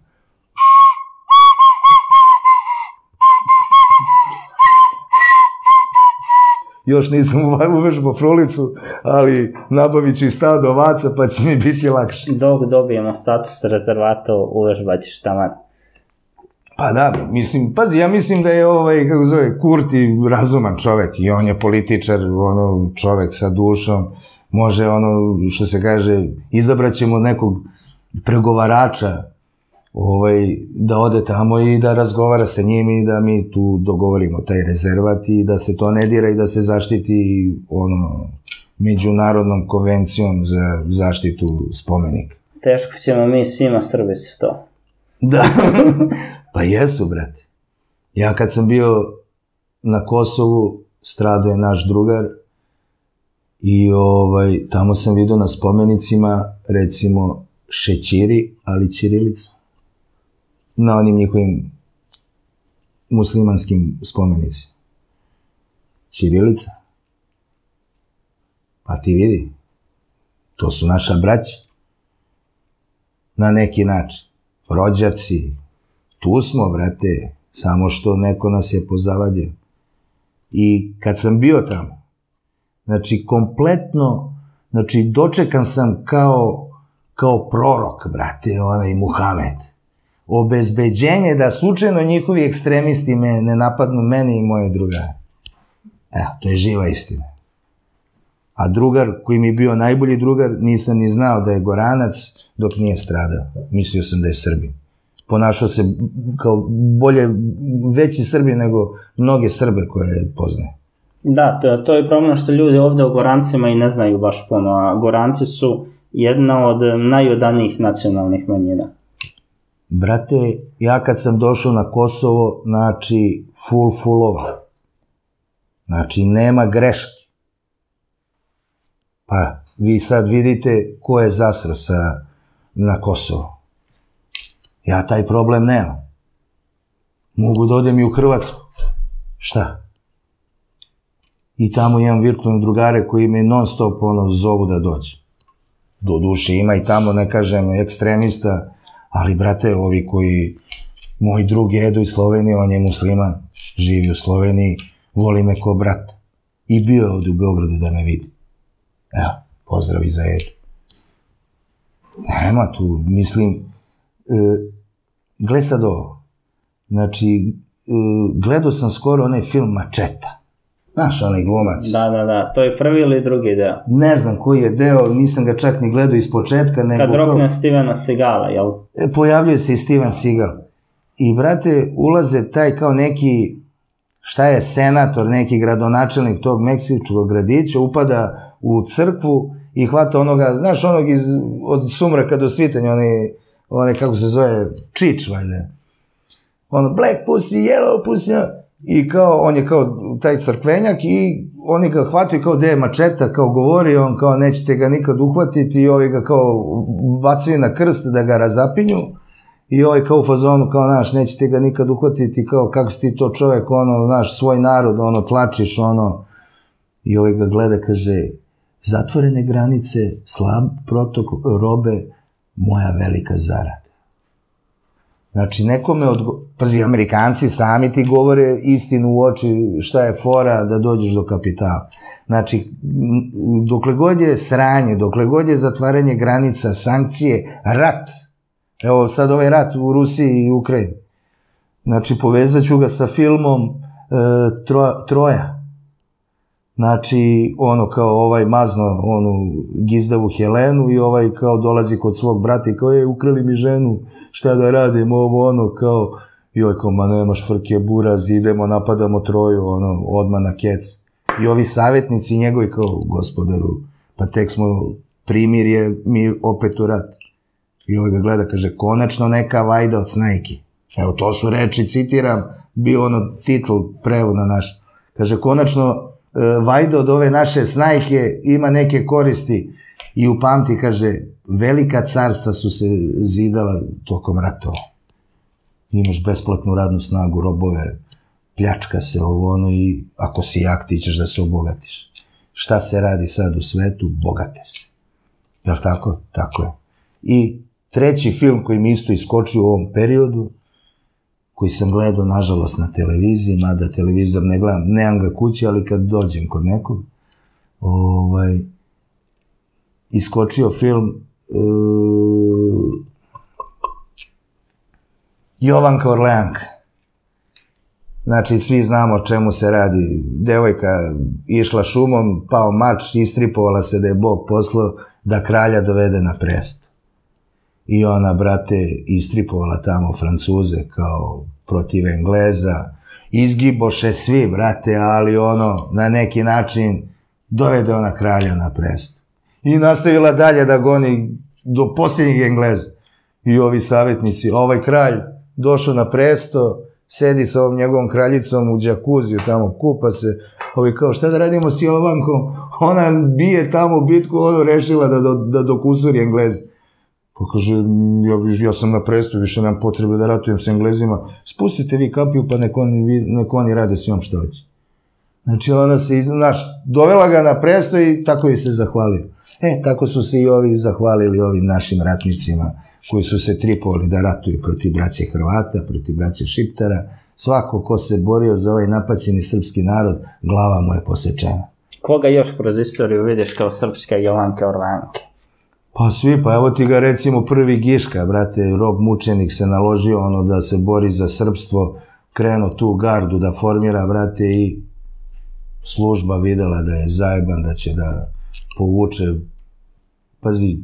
Još nisam uvežbao frulicu, ali nabavit ću i stado ovaca pa će mi biti lakše. Dok dobijemo status rezervata, uvežbat ćeš taman. Pa da, mislim, pazi, ja mislim da je ovaj, kako zove, Kurti razuman čovek i on je političar, ono, čovek sa dušom, može, ono, što se kaže, izabraćemo nekog pregovarača, ovaj, da ode tamo i da razgovara sa njim i da mi tu dogovorimo taj rezervat i da se to ne dira i da se zaštiti, ono, međunarodnom konvencijom za zaštitu spomenika. Teško ćemo mi svima Srbi su to. Da, pa jesu, brate. Ja kad sam bio na Kosovu, stradao je naš drugar i ovaj, tamo sam vidio na spomenicima, recimo, šećiri, ali ćirilicu. Na onim njihovim muslimanskim spomenicima. Ćirilica. Pa ti vidi, to su naša braća. Na neki način. Rođaci, tu smo, brate, samo što neko nas je pozavadio. I kad sam bio tamo, znači, kompletno, znači, dočekan sam kao, kao prorok, brate, onaj Muhamed. Obezbeđenje da slučajno njihovi ekstremisti me ne napadnu mene i moje drugare. Evo, to je živa istina. A drugar, koji mi je bio najbolji drugar, nisam ni znao da je Goranac dok nije stradao. Mislio sam da je Srbin. Ponašao se kao bolje, veći Srbin nego mnoge Srbe koje poznaje. Da, to, to je problem što ljudi ovde o Gorancima i ne znaju baš puno, a Goranci su jedna od najodanijih nacionalnih manjina. Brate, ja kad sam došao na Kosovo, znači, full fullova. Znači, nema greške. Pa, vi sad vidite ko je zasro sa, na Kosovo. Ja taj problem nemam. Mogu da odem i u Hrvatsku. Šta? I tamo imam virtualne drugare koji me non stop ono zovu da dođe. Do duše ima i tamo, ne kažem, ekstremista, ali, brate, ovi koji, moj drug Edo iz Slovenije, on je musliman, živi u Sloveniji, voli me ko brata. I bio je ovde u Beogradu da me vidi. Evo, pozdrav i za Edo. Nema tu, mislim, e, gle sad ovo, znači, e, gledao sam skoro onaj film Mačeta. Znaš, onaj glumac. Da, da, da, to je prvi ili drugi deo? Ne znam koji je deo, nisam ga čak ni gledao iz početka. Nego kad rokne kao... Stevena Seagala, jel? E, pojavljuje se i Steven Seagal. I, brate, ulaze taj kao neki, šta je, senator, neki gradonačelnik tog meksičkog gradića, upada u crkvu i hvata onoga, znaš, onog iz, od sumraka do svitanja, onaj, onaj, kako se zove, čič, valjda. Ono, black pussy, yellow pussy, i kao, on je kao taj crkvenjak i oni ga hvataju kao da je mačeta, kao govori, on kao nećete ga nikad uhvatiti i ovi ga kao bacaju na krst da ga razapinju i ovaj kao u fazonu, kao, znaš, nećete ga nikad uhvatiti, kao kako si ti to čovek, ono, znaš, svoj narod, ono, tlačiš, ono, i ovaj ga gleda, kaže, zatvorene granice, slab protok robe, moja velika zarada. Znači, nekome odgo... Pazi, Amerikanci sami ti govore istinu u oči šta je fora da dođeš do kapitala. Znači, dokle god je sranje, dokle god je zatvaranje granica, sankcije, rat. Evo, sad ovaj rat u Rusiji i Ukrajini. Znači, povezat ću ga sa filmom e, Tro, Troja. Znači, ono kao ovaj mazno, onu gizdavu Helenu i ovaj kao dolazi kod svog brata i kao, je, ukrali mi ženu, šta da radim, ovo ono, kao, joj, kao, ma nemaš frke, buraz, idemo, napadamo Troju, ono, odmah na kec. I ovi savjetnici njegovi kao, gospodaru, pa tek smo primirje, mi opet u rat. I ovaj ga gleda, kaže, konačno neka vajda od snajki. Evo, to su reči, citiram, bio ono titl, prevod na naš. Kaže, konačno vajda od ove naše snajke ima neke koristi i upamti, kaže, velika carstva su se zidala tokom ratova. Imaš besplatnu radnu snagu, robove, pljačka se ovo ono i ako si jak ti ćeš da se obogatiš. Šta se radi sad u svetu? Bogate se. Jel tako? Tako je. I treći film koji mi isto iskočio u ovom periodu, koji sam gledao, nažalost, na televiziji, mada televizor ne gledam, nemam ga kući, ali kad dođem kod nekog, ovaj, iskočio film uh, Jovanka Orleanka. Znači, svi znamo o čemu se radi. Devojka išla šumom, pao mač, istripovala se da je Bog poslao da kralja dovede na presto. I ona, brate, istripovala tamo Francuze kao protiv Engleza. Izgiboše svi, brate, ali ono, na neki način dovede ona kralja na presto. I nastavila dalje da goni do posljednjih Engleza. I ovi savjetnici, ovaj kralj došao na presto, sedi sa ovom njegovom kraljicom u džakuziju, tamo kupa se, ovi kao, šta da radimo s Jovankom? Ona bije tamo bitku, ono rešila da, do, da dokusuri Englezi. Pa kaže, ja, ja sam na prestu, više nemam potrebe da ratujem s Englezima, spustite vi kapiju pa nek oni, nek oni rade s njom što hoće. Znači ona se, znaš, dovela ga na presto i tako je se zahvalio. E, tako su se i ovi zahvalili ovim našim ratnicima koji su se tripovali da ratuju protiv braće Hrvata, protiv braće Šiptara. Svako ko se borio za ovaj napaćeni srpski narod, glava mu je posečena. Koga još kroz istoriju vidiš kao srpske Jovanke Orleanke? Pa svi, pa evo ti ga recimo prvi Giška, brate, rob mučenik se naložio ono da se bori za srpstvo, krenuo tu gardu da formira, brate, i služba videla da je zajeban, da će da povuče, pazi,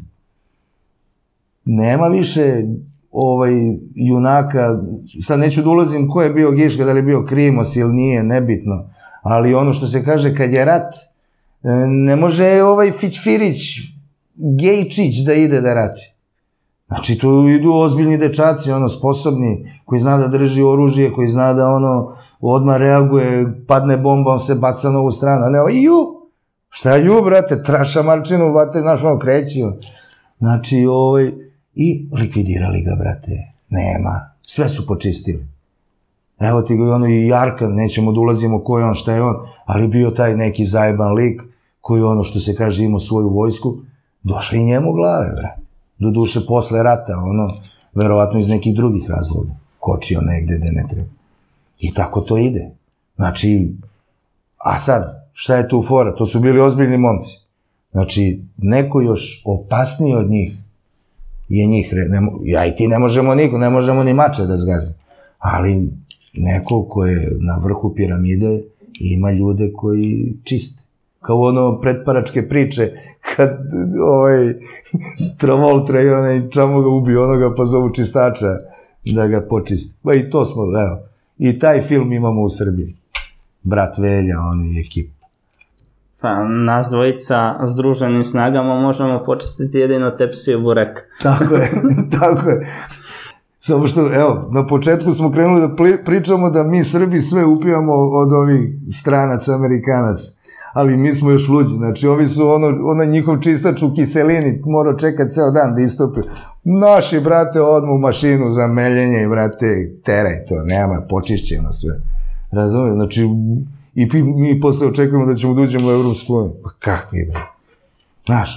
nema više ovaj junaka, sad neću da ulazim ko je bio Giška, da li je bio Krimos ili nije, nebitno, ali ono što se kaže kad je rat, ne može ovaj Fićfirić, Gejčić da ide da rati. Znači tu idu ozbiljni dečaci, ono, sposobni, koji zna da drži oružje, koji zna da ono, odmah reaguje, padne bomba, on se baca na ovu stranu, a ne, o, ju, šta ju, brate, traša marčinu, vate, znaš, ono, kreći. Znači, ovaj, i likvidirali ga, brate, nema, sve su počistili. Evo ti ga, ono, i Jarkan, nećemo da ulazimo ko je on, šta je on, ali bio taj neki zajeban lik, koji ono, što se kaže, imao svoju vojsku, došli i njemu glave, brate. Do duše posle rata, ono, verovatno iz nekih drugih razloga. Kočio negde gde ne treba. I tako to ide. Znači, a sad, šta je tu fora? To su bili ozbiljni momci. Znači, neko još opasniji od njih je njih, ne, ja i ti ne možemo niko, ne možemo ni mače da zgazimo. Ali neko ko je na vrhu piramide ima ljude koji čiste. Kao ono pretparačke priče, kad ovaj Travolta i onaj čamo ga ubio, onoga pa zovu čistača da ga počisti. Pa i to smo, evo, i taj film imamo u Srbiji. Brat Velja, on i ekipa. Pa nas dvojica združenim snagama možemo počistiti jedino tepsiju burek. Tako je, tako je. Samo što, evo, na početku smo krenuli da pričamo da mi Srbi sve upijamo od ovih stranaca, Amerikanaca. Ali mi smo još luđi, znači ovi su ono, ono njihov čistač u kiselini, morao čekati ceo dan da istopi. Naši, brate, odmah u mašinu za meljenje i, brate, teraj to, nema, počišćeno sve. Razumijem, znači, i mi posle očekujemo da ćemo da uđemo u Evropsku uniju. Pa kakvi, brate? Znaš, no,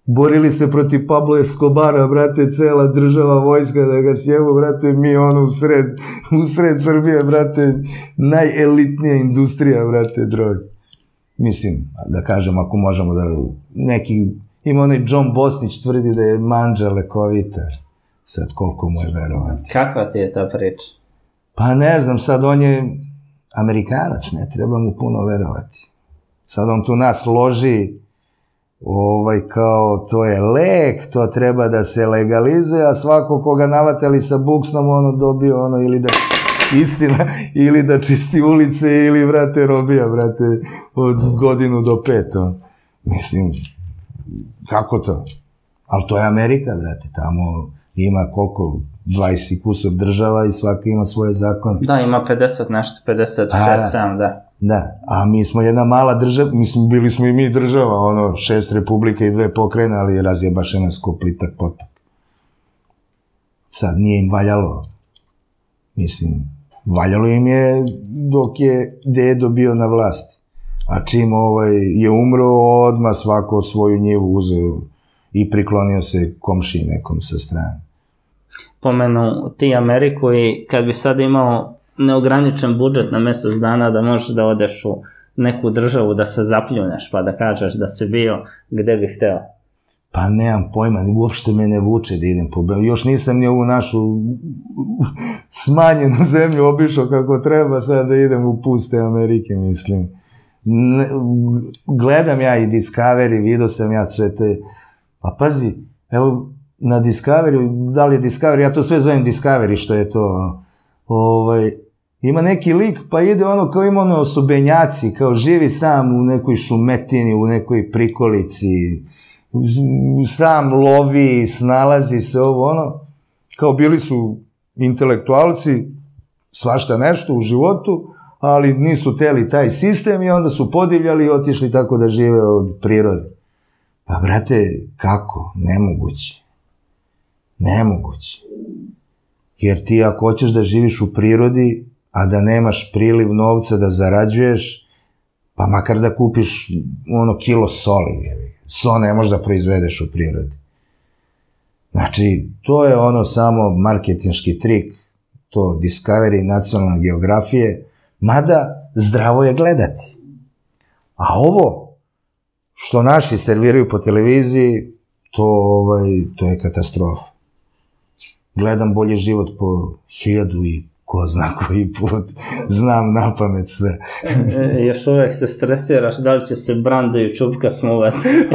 borili se protiv Pablo Escobara, brate, cela država, vojska da ga sjebu, brate, mi ono u sred, u sred Srbije, brate, najelitnija industrija, brate, droge. Mislim, da kažem, ako možemo da neki, ima onaj John Bosnić tvrdi da je mandža lekovita, sad koliko mu je verovati. Kakva ti je ta priča? Pa ne znam, sad on je Amerikanac, ne treba mu puno verovati. Sad on tu nas loži, ovaj, kao, to je lek, to treba da se legalizuje, a svako koga navatali sa buksnom, ono dobio, ono, ili da istina, ili da čisti ulice, ili, brate, robija, brate, od godinu do pet, on. Mislim, kako to? Ali to je Amerika, brate, tamo ima koliko, dvadeset kusur država i svaka ima svoje zakone. Da, ima pedeset nešto, pedeset šest, sedam, da. Da, a mi smo jedna mala država, mislim, bili smo i mi država, ono, šest republika i dve pokrajine, ali razjebaše nas ko plitak potok. Sad, nije im valjalo. Mislim, valjalo im je dok je dedo bio na vlasti. A čim ovaj je umro, odmah svako svoju njivu uzeo i priklonio se komšiji nekom sa strane. Pomenu ti Ameriku i kad bi sad imao neograničen budžet na mesec dana da možeš da odeš u neku državu da se zapljuneš pa da kažeš da si bio gde bih hteo? Pa nemam pojma, uopšte me ne vuče da idem po Beogradu. Još nisam ni ovu našu smanjenu zemlju obišao kako treba sad da idem u puste Amerike, mislim. Ne, gledam ja i Discovery, vidio sam ja sve te... Pa pazi, evo na Discovery, da li je Discovery, ja to sve zovem Discovery, što je to... Ovaj, ima neki lik pa ide ono kao ima ono osobenjaci, kao živi sam u nekoj šumetini, u nekoj prikolici, sam lovi, snalazi se ovo ono, kao bili su intelektualci, svašta nešto u životu, ali nisu teli taj sistem i onda su podivljali i otišli tako da žive od prirode. Pa brate, kako? Nemoguće. Nemoguće. Jer ti ako hoćeš da živiš u prirodi, a da nemaš priliv novca da zarađuješ, pa makar da kupiš ono kilo soli. So ne možeš da proizvedeš u prirodi. Znači, to je ono samo marketinški trik, to Discovery, nacionalne geografije, mada zdravo je gledati. A ovo, što naši serviraju po televiziji, to, ovaj, to je katastrofa. Gledam Bolji život po hiljadu i ko zna koji put, znam na pamet sve. E, još uvek se stresiraš da li će se Brando i Čupka smuvati.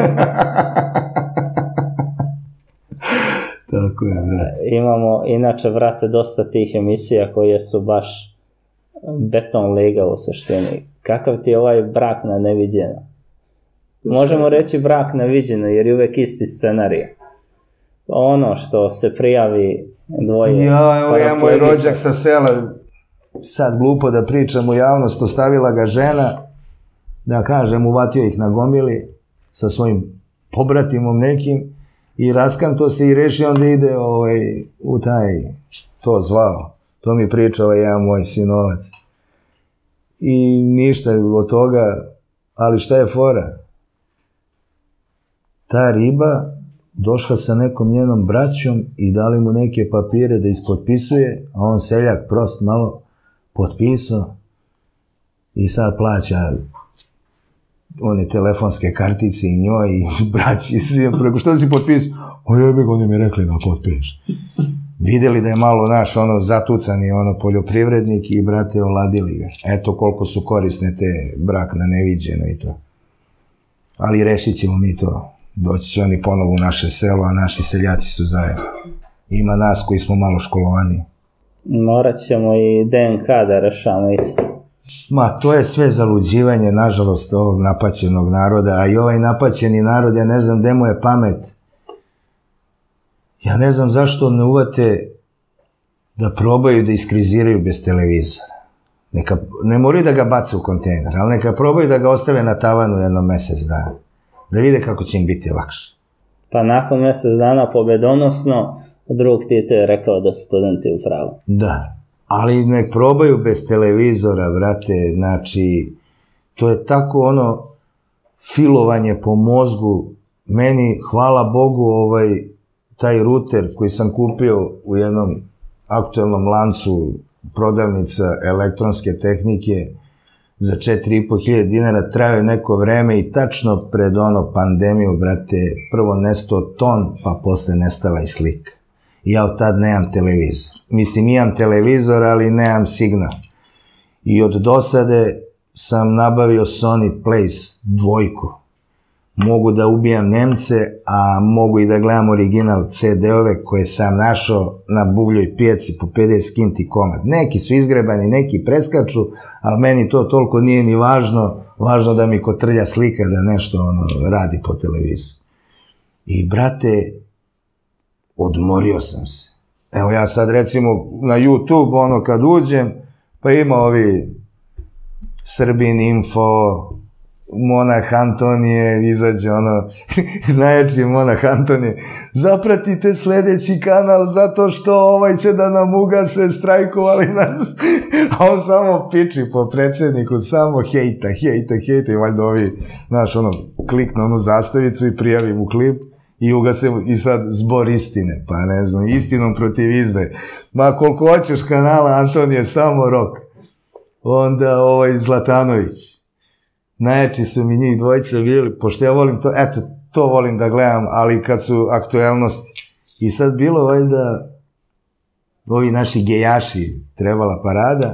Tako je, brate. Imamo, inače, vrate, dosta tih emisija koje su baš beton liga u suštini. Kakav ti je ovaj brak na neviđeno? Možemo reći brak na viđeno, jer je uvek isti scenarij. Ono što se prijavi dvoje... Ja, evo ja moj rođak sa sela, sad glupo da pričam u javnost, ostavila ga žena, da kažem, uvatio ih na gomili sa svojim pobratimom nekim i raskanto se i rešio onda ide ovaj, u taj, to zvao, to mi priča ovaj jedan moj sinovac. I ništa od toga, ali šta je fora? Ta riba došla sa nekom njenom braćom i dali mu neke papire da ispotpisuje, a on seljak prost malo potpisao i sad plaća one telefonske kartice i njoj i braći i svijem preko. Što si potpisao? O jebeg, oni mi rekli da potpiš. Vidjeli da je malo naš ono zatucani ono poljoprivrednik i brate oladili ga. Eto koliko su korisne te brak na neviđeno i to. Ali rešit ćemo mi to. Doći će oni ponovo u naše selo, a naši seljaci su zajedno. Ima nas koji smo malo školovani. Morat ćemo i D N K da rešamo isto. Ma, to je sve zaluđivanje, nažalost, ovog napaćenog naroda, a i ovaj napaćeni narod, ja ne znam gde mu je pamet. Ja ne znam zašto ne uvate da probaju da iskriziraju bez televizora. Neka, ne moraju da ga bace u kontejner, ali neka probaju da ga ostave na tavanu jedno mesec dana. Da vide kako će im biti lakše. Pa nakon mesec dana pobedonosno, drug Tito je rekao da su studenti u pravu. Da, ali nek probaju bez televizora, brate, znači, to je tako ono filovanje po mozgu, meni, hvala Bogu, ovaj, taj ruter koji sam kupio u jednom aktuelnom lancu prodavnica elektronske tehnike za četiri i po hiljade dinara, trajao je neko vreme i tačno pred ono pandemiju, brate, prvo nestao ton, pa posle nestala i slika. I ja od tad nemam televizor. Mislim, imam televizor, ali nemam signal. I od dosade sam nabavio Sony Place dvojku. Mogu da ubijam Nemce, a mogu i da gledam original ce de-ove koje sam našao na buvljoj pijaci po pedeset kinti komad. Neki su izgrebani, neki preskaču, ali meni to toliko nije ni važno, važno da mi kotrlja slika da nešto ono radi po televizoru. I brate, odmorio sam se. Evo ja sad recimo na YouTube, ono kad uđem, pa ima ovi Srbin Info, Monah Antonije, izađe ono, najjači Monah Antonije, zapratite sledeći kanal zato što ovaj će da nam ugase, strajkovali nas, a on samo piči po predsjedniku, samo hejta, hejta, hejta, i valjda ovi, znaš, ono, klikne onu zastavicu i prijavi mu klip, i ugase mu, i sad zbor istine, pa ne znam, istinom protiv izdaje, ma koliko hoćeš kanala Antonije, samo rok. Onda ovaj Zlatanović, najjači su mi njih dvojica bili, pošto ja volim to, eto, to volim da gledam, ali kad su aktuelnosti. I sad bilo valjda, ovi naši gejaši, trebala parada,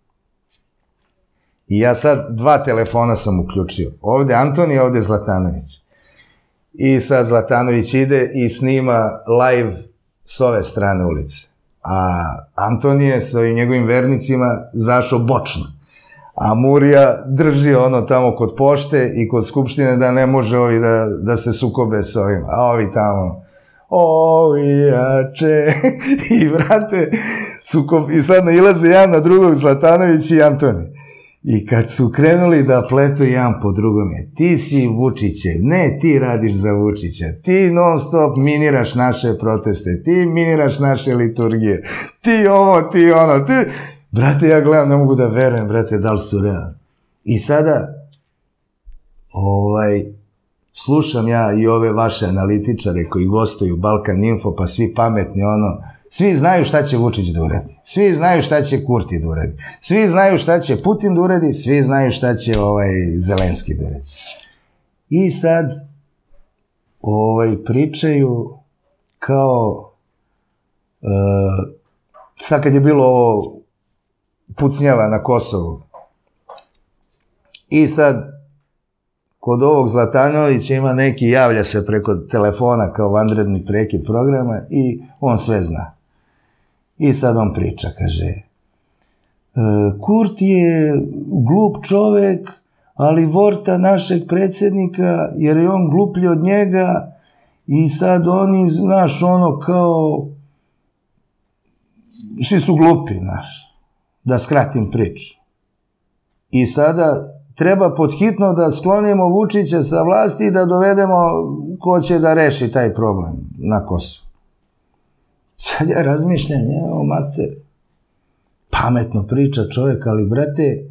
i ja sad dva telefona sam uključio, ovde Antonije, ovde Zlatanović. I sad Zlatanović ide i snima live s ove strane ulice. A Antonije sa ovim njegovim vernicima zašao bočno. A Murija drži ono tamo kod pošte i kod skupštine da ne može ovi da, da se sukobe s ovim. A ovi tamo, ovi jače, i vrate, sukob, i sad nailaze jedan na drugog, Zlatanović i Antonije. I kad su krenuli da pletu jedan po drugome, ti si Vučićev, ne, ti radiš za Vučića, ti non stop miniraš naše proteste, ti miniraš naše liturgije, ti ovo, ti ono, ti... Brate, ja gledam, ne mogu da verujem, brate, da li su realni. I sada, ovaj, slušam ja i ove vaše analitičare koji gostuju Balkan Info, pa svi pametni, ono, svi znaju šta će Vučić da uradi, svi znaju šta će Kurti da uradi, svi znaju šta će Putin da uradi, svi znaju šta će ovaj Zelenski da uradi. I sad, ovaj, pričaju kao, uh, sad kad je bilo ovo pucnjava na Kosovu, i sad, kod ovog Zlatanovića ima neki, javlja se preko telefona kao vanredni prekid programa i on sve zna. I sad on priča, kaže, Kurti je glup čovek, ali vorta našeg predsjednika, jer je on gluplji od njega, i sad oni, znaš, ono kao, svi su glupi, znaš, da skratim priču. I sada treba podhitno da sklonimo Vučića sa vlasti i da dovedemo ko će da reši taj problem na Kosovu. Sad ja razmišljam, evo mater, pametno priča čovjek, ali brate,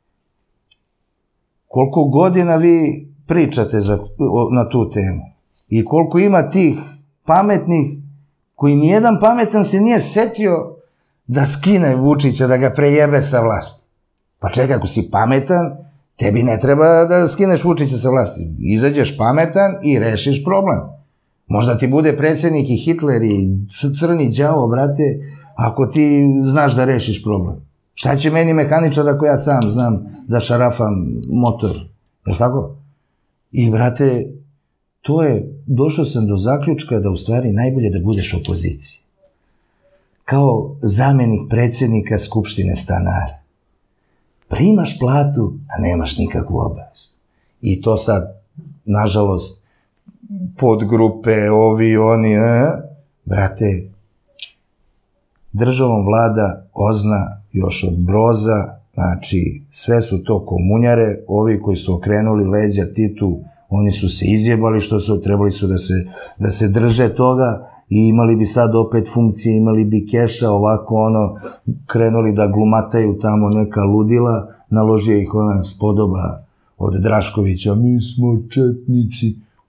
koliko godina vi pričate za, na tu temu i koliko ima tih pametnih koji nijedan pametan se nije setio da skine Vučića, da ga prejebe sa vlasti. Pa čekaj, ako si pametan, tebi ne treba da skineš Vučića sa vlasti. Izađeš pametan i rešiš problem. Možda ti bude predsjednik i Hitler i crni đavo, brate, ako ti znaš da rešiš problem. Šta će meni mehaničar ako ja sam znam da šarafam motor? Je li tako? I, brate, to je, došao sam do zaključka da u stvari najbolje da budeš opoziciji. Kao zamenik predsjednika Skupštine stanara. Primaš platu, a nemaš nikakvu obavezu. I to sad, nažalost, podgrupe, ovi, oni, ne? Brate, državom vlada Ozna još od Broza, znači sve su to komunjare, ovi koji su okrenuli leđa Titu, oni su se izjebali što su, trebali su da se, da se drže toga i imali bi sad opet funkcije, imali bi keša, ovako ono, krenuli da glumataju tamo neka ludila, naložio ih ona spodoba od Draškovića, mi smo četnici,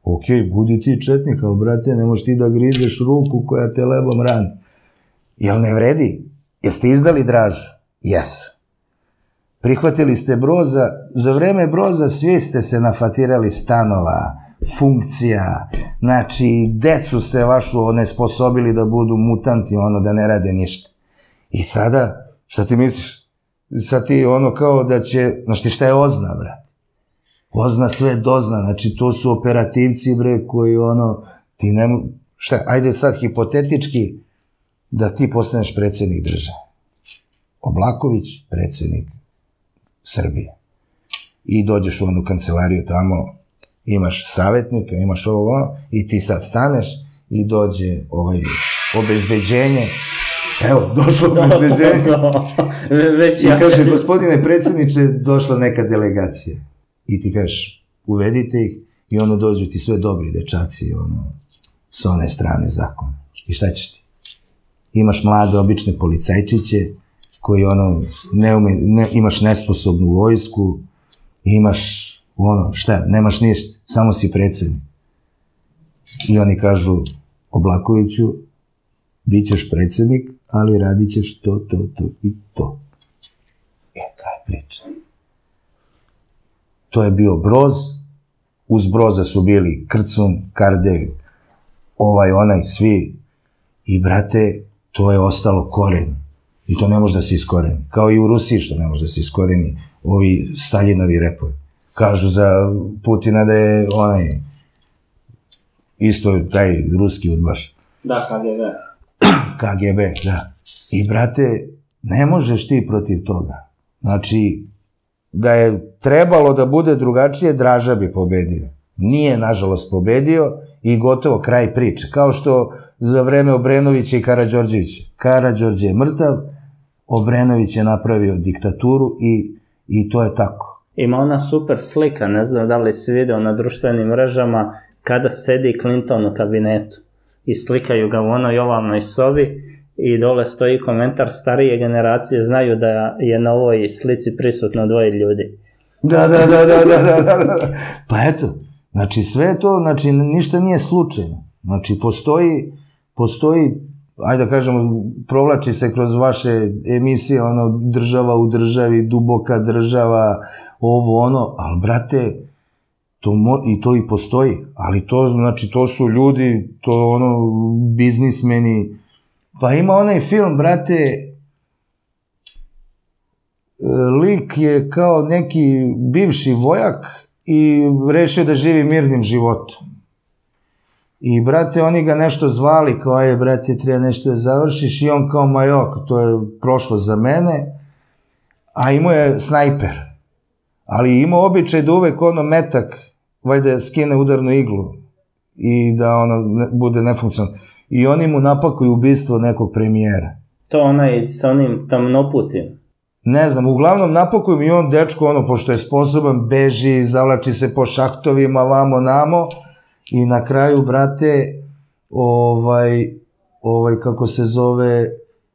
Ok, budi ti četnik, ali brate, ne možeš ti da grizeš ruku koja te lebom rani. Jel ne vredi? Jeste izdali Dražu? Jesu. Prihvatili ste Broza, za vreme Broza svi ste se nafatirali stanova, funkcija, znači decu ste vašu onesposobili da budu mutanti, ono da ne rade ništa. I sada, šta ti misliš? Sad ti ono kao da će, znaš ti šta je OZNA, brate? OZNA sve dozna, znači to su operativci, bre, koji ono, ti ne, šta, ajde sad hipotetički da ti postaneš predsjednik države. Oblaković, predsjednik Srbije. I dođeš u onu kancelariju tamo, imaš savjetnika, imaš ovo ono, i ti sad staneš i dođe ovaj obezbeđenje. Evo, došlo obezbeđenje. I kaže, gospodine predsjedniče, došla neka delegacija. I ti kažeš, uvedite ih i ono dođu ti sve dobri dečaci, ono, s one strane zakona. I šta ćeš ti? Imaš mlade, obične policajčiće, koji ono, ne ume, ne, imaš nesposobnu vojsku, imaš ono, šta, nemaš ništa, samo si predsjednik. I oni kažu, Oblakoviću, bit ćeš predsjednik, ali radit ćeš to, to, to i to. E, kaj priča? To je bio Broz, uz Broza su bili Krcun, Kardej, ovaj, onaj, svi. I, brate, to je ostalo koren. I to ne može da se iskoreni. Kao i u Rusiji što ne može da se iskoreni ovi Staljinovi repovi. Kažu za Putina da je onaj isto taj ruski udbaš. Da, K G B. K G B, da. I, brate, ne možeš ti protiv toga. Znači, da je trebalo da bude drugačije, Draža bi pobedio. Nije, nažalost, pobedio i gotovo, kraj priče. Kao što za vreme Obrenovića i Karađorđevića. Karađorđe je mrtav, Obrenović je napravio diktaturu i, i to je tako. Ima ona super slika, ne znam da li si video na društvenim mrežama, kada sedi Clinton u kabinetu i slikaju ga u onoj ovalnoj sobi i dole stoji komentar, starije generacije znaju da je na ovoj slici prisutno dvoje ljudi. Da, da, da, da, da, da, da. Pa eto, znači sve to, znači ništa nije slučajno. Znači postoji, postoji, ajde da kažemo, provlači se kroz vaše emisije, ono, država u državi, duboka država, ovo, ono, ali, brate, to mo, i to i postoji, ali to, znači, to su ljudi, to, ono, biznismeni. Pa ima onaj film, brate, lik je kao neki bivši vojak i rešio da živi mirnim životom. I, brate, oni ga nešto zvali, kao, aj, brate, treba nešto da završiš, i on kao, ma jok, to je prošlo za mene, a imao je snajper. Ali imao običaj da uvek ono metak, valjda skine udarnu iglu i da ono ne, bude nefunkcionalno. I oni mu napakuju ubistvo nekog premijera. To onaj sa onim tamnoputim. Ne znam, uglavnom napakuju mi on, dečko, ono, pošto je sposoban, beži, zavlači se po šahtovima, vamo, namo, i na kraju, brate, ovaj, ovaj, kako se zove,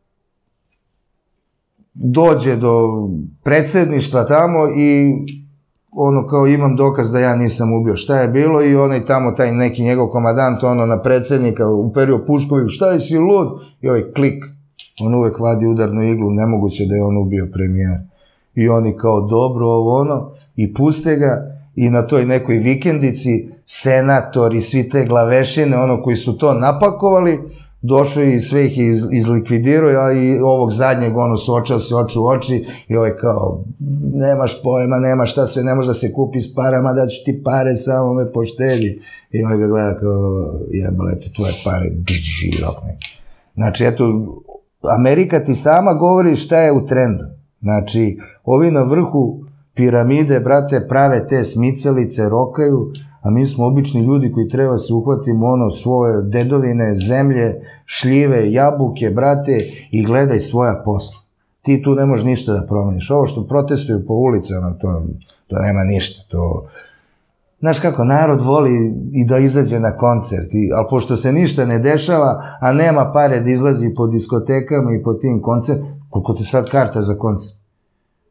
dođe do predsjedništva tamo i ono kao imam dokaz da ja nisam ubio. Šta je bilo? I onaj tamo, taj neki njegov komadant, ono na predsjednika uperio pušku i šta je si lud? I ovaj klik, on uvek vadi udarnu iglu, nemoguće da je on ubio premijer. I oni kao dobro ovo ono i puste ga i na toj nekoj vikendici senator i svi te glavešine, ono koji su to napakovali, došao i sve ih iz, izlikvidirao, a i ovog zadnjeg, ono, suočao se oči u oči i ovaj kao, nemaš pojma, nemaš šta sve, ne može da se kupi s parama, da ću ti pare, samo me poštedi. I ovaj ga gleda kao, jebale, eto, tvoje pare, dži, rokne. Znači, eto, Amerika ti sama govori šta je u trendu. Znači, ovi na vrhu piramide, brate, prave te smicalice, rokaju, a mi smo obični ljudi koji treba se uhvatimo ono svoje dedovine, zemlje, šljive, jabuke, brate, i gledaj svoja posla. Ti tu ne možeš ništa da promeniš. Ovo što protestuju po ulicama, to, to nema ništa. To... Znaš kako, narod voli i da izađe na koncert, i, ali pošto se ništa ne dešava, a nema pare da izlazi po diskotekama i po tim koncertima, koliko ti sad karta za koncert?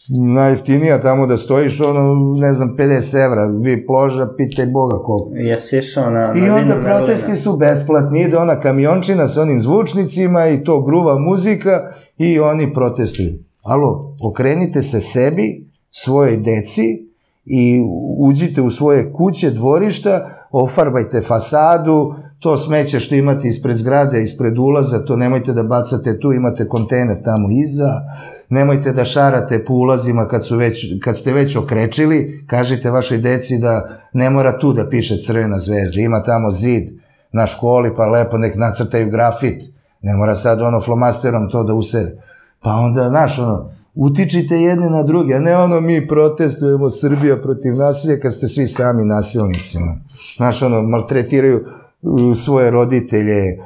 najjeftinija tamo da stojiš, ono, ne znam, pedeset evra, vi ploža, pitaj Boga koliko. Jesi išao na... I onda protesti su besplatni, ide ona kamiončina s onim zvučnicima i to gruva muzika i oni protestuju. Alo, okrenite se sebi, svojoj deci i uđite u svoje kuće, dvorišta, ofarbajte fasadu, to smeće što imate ispred zgrade, ispred ulaza, to nemojte da bacate tu, imate kontejner tamo iza, nemojte da šarate po ulazima kad, su već, kad ste već okrečili, kažite vašoj deci da ne mora tu da piše Crvena zvezda, ima tamo zid na školi pa lepo nek nacrtaju grafit, ne mora sad ono flomasterom to da usere. Pa onda, znaš, ono, utičite jedne na druge, a ne ono mi protestujemo Srbija protiv nasilja kad ste svi sami nasilnici. Znaš, ono, maltretiraju svoje roditelje,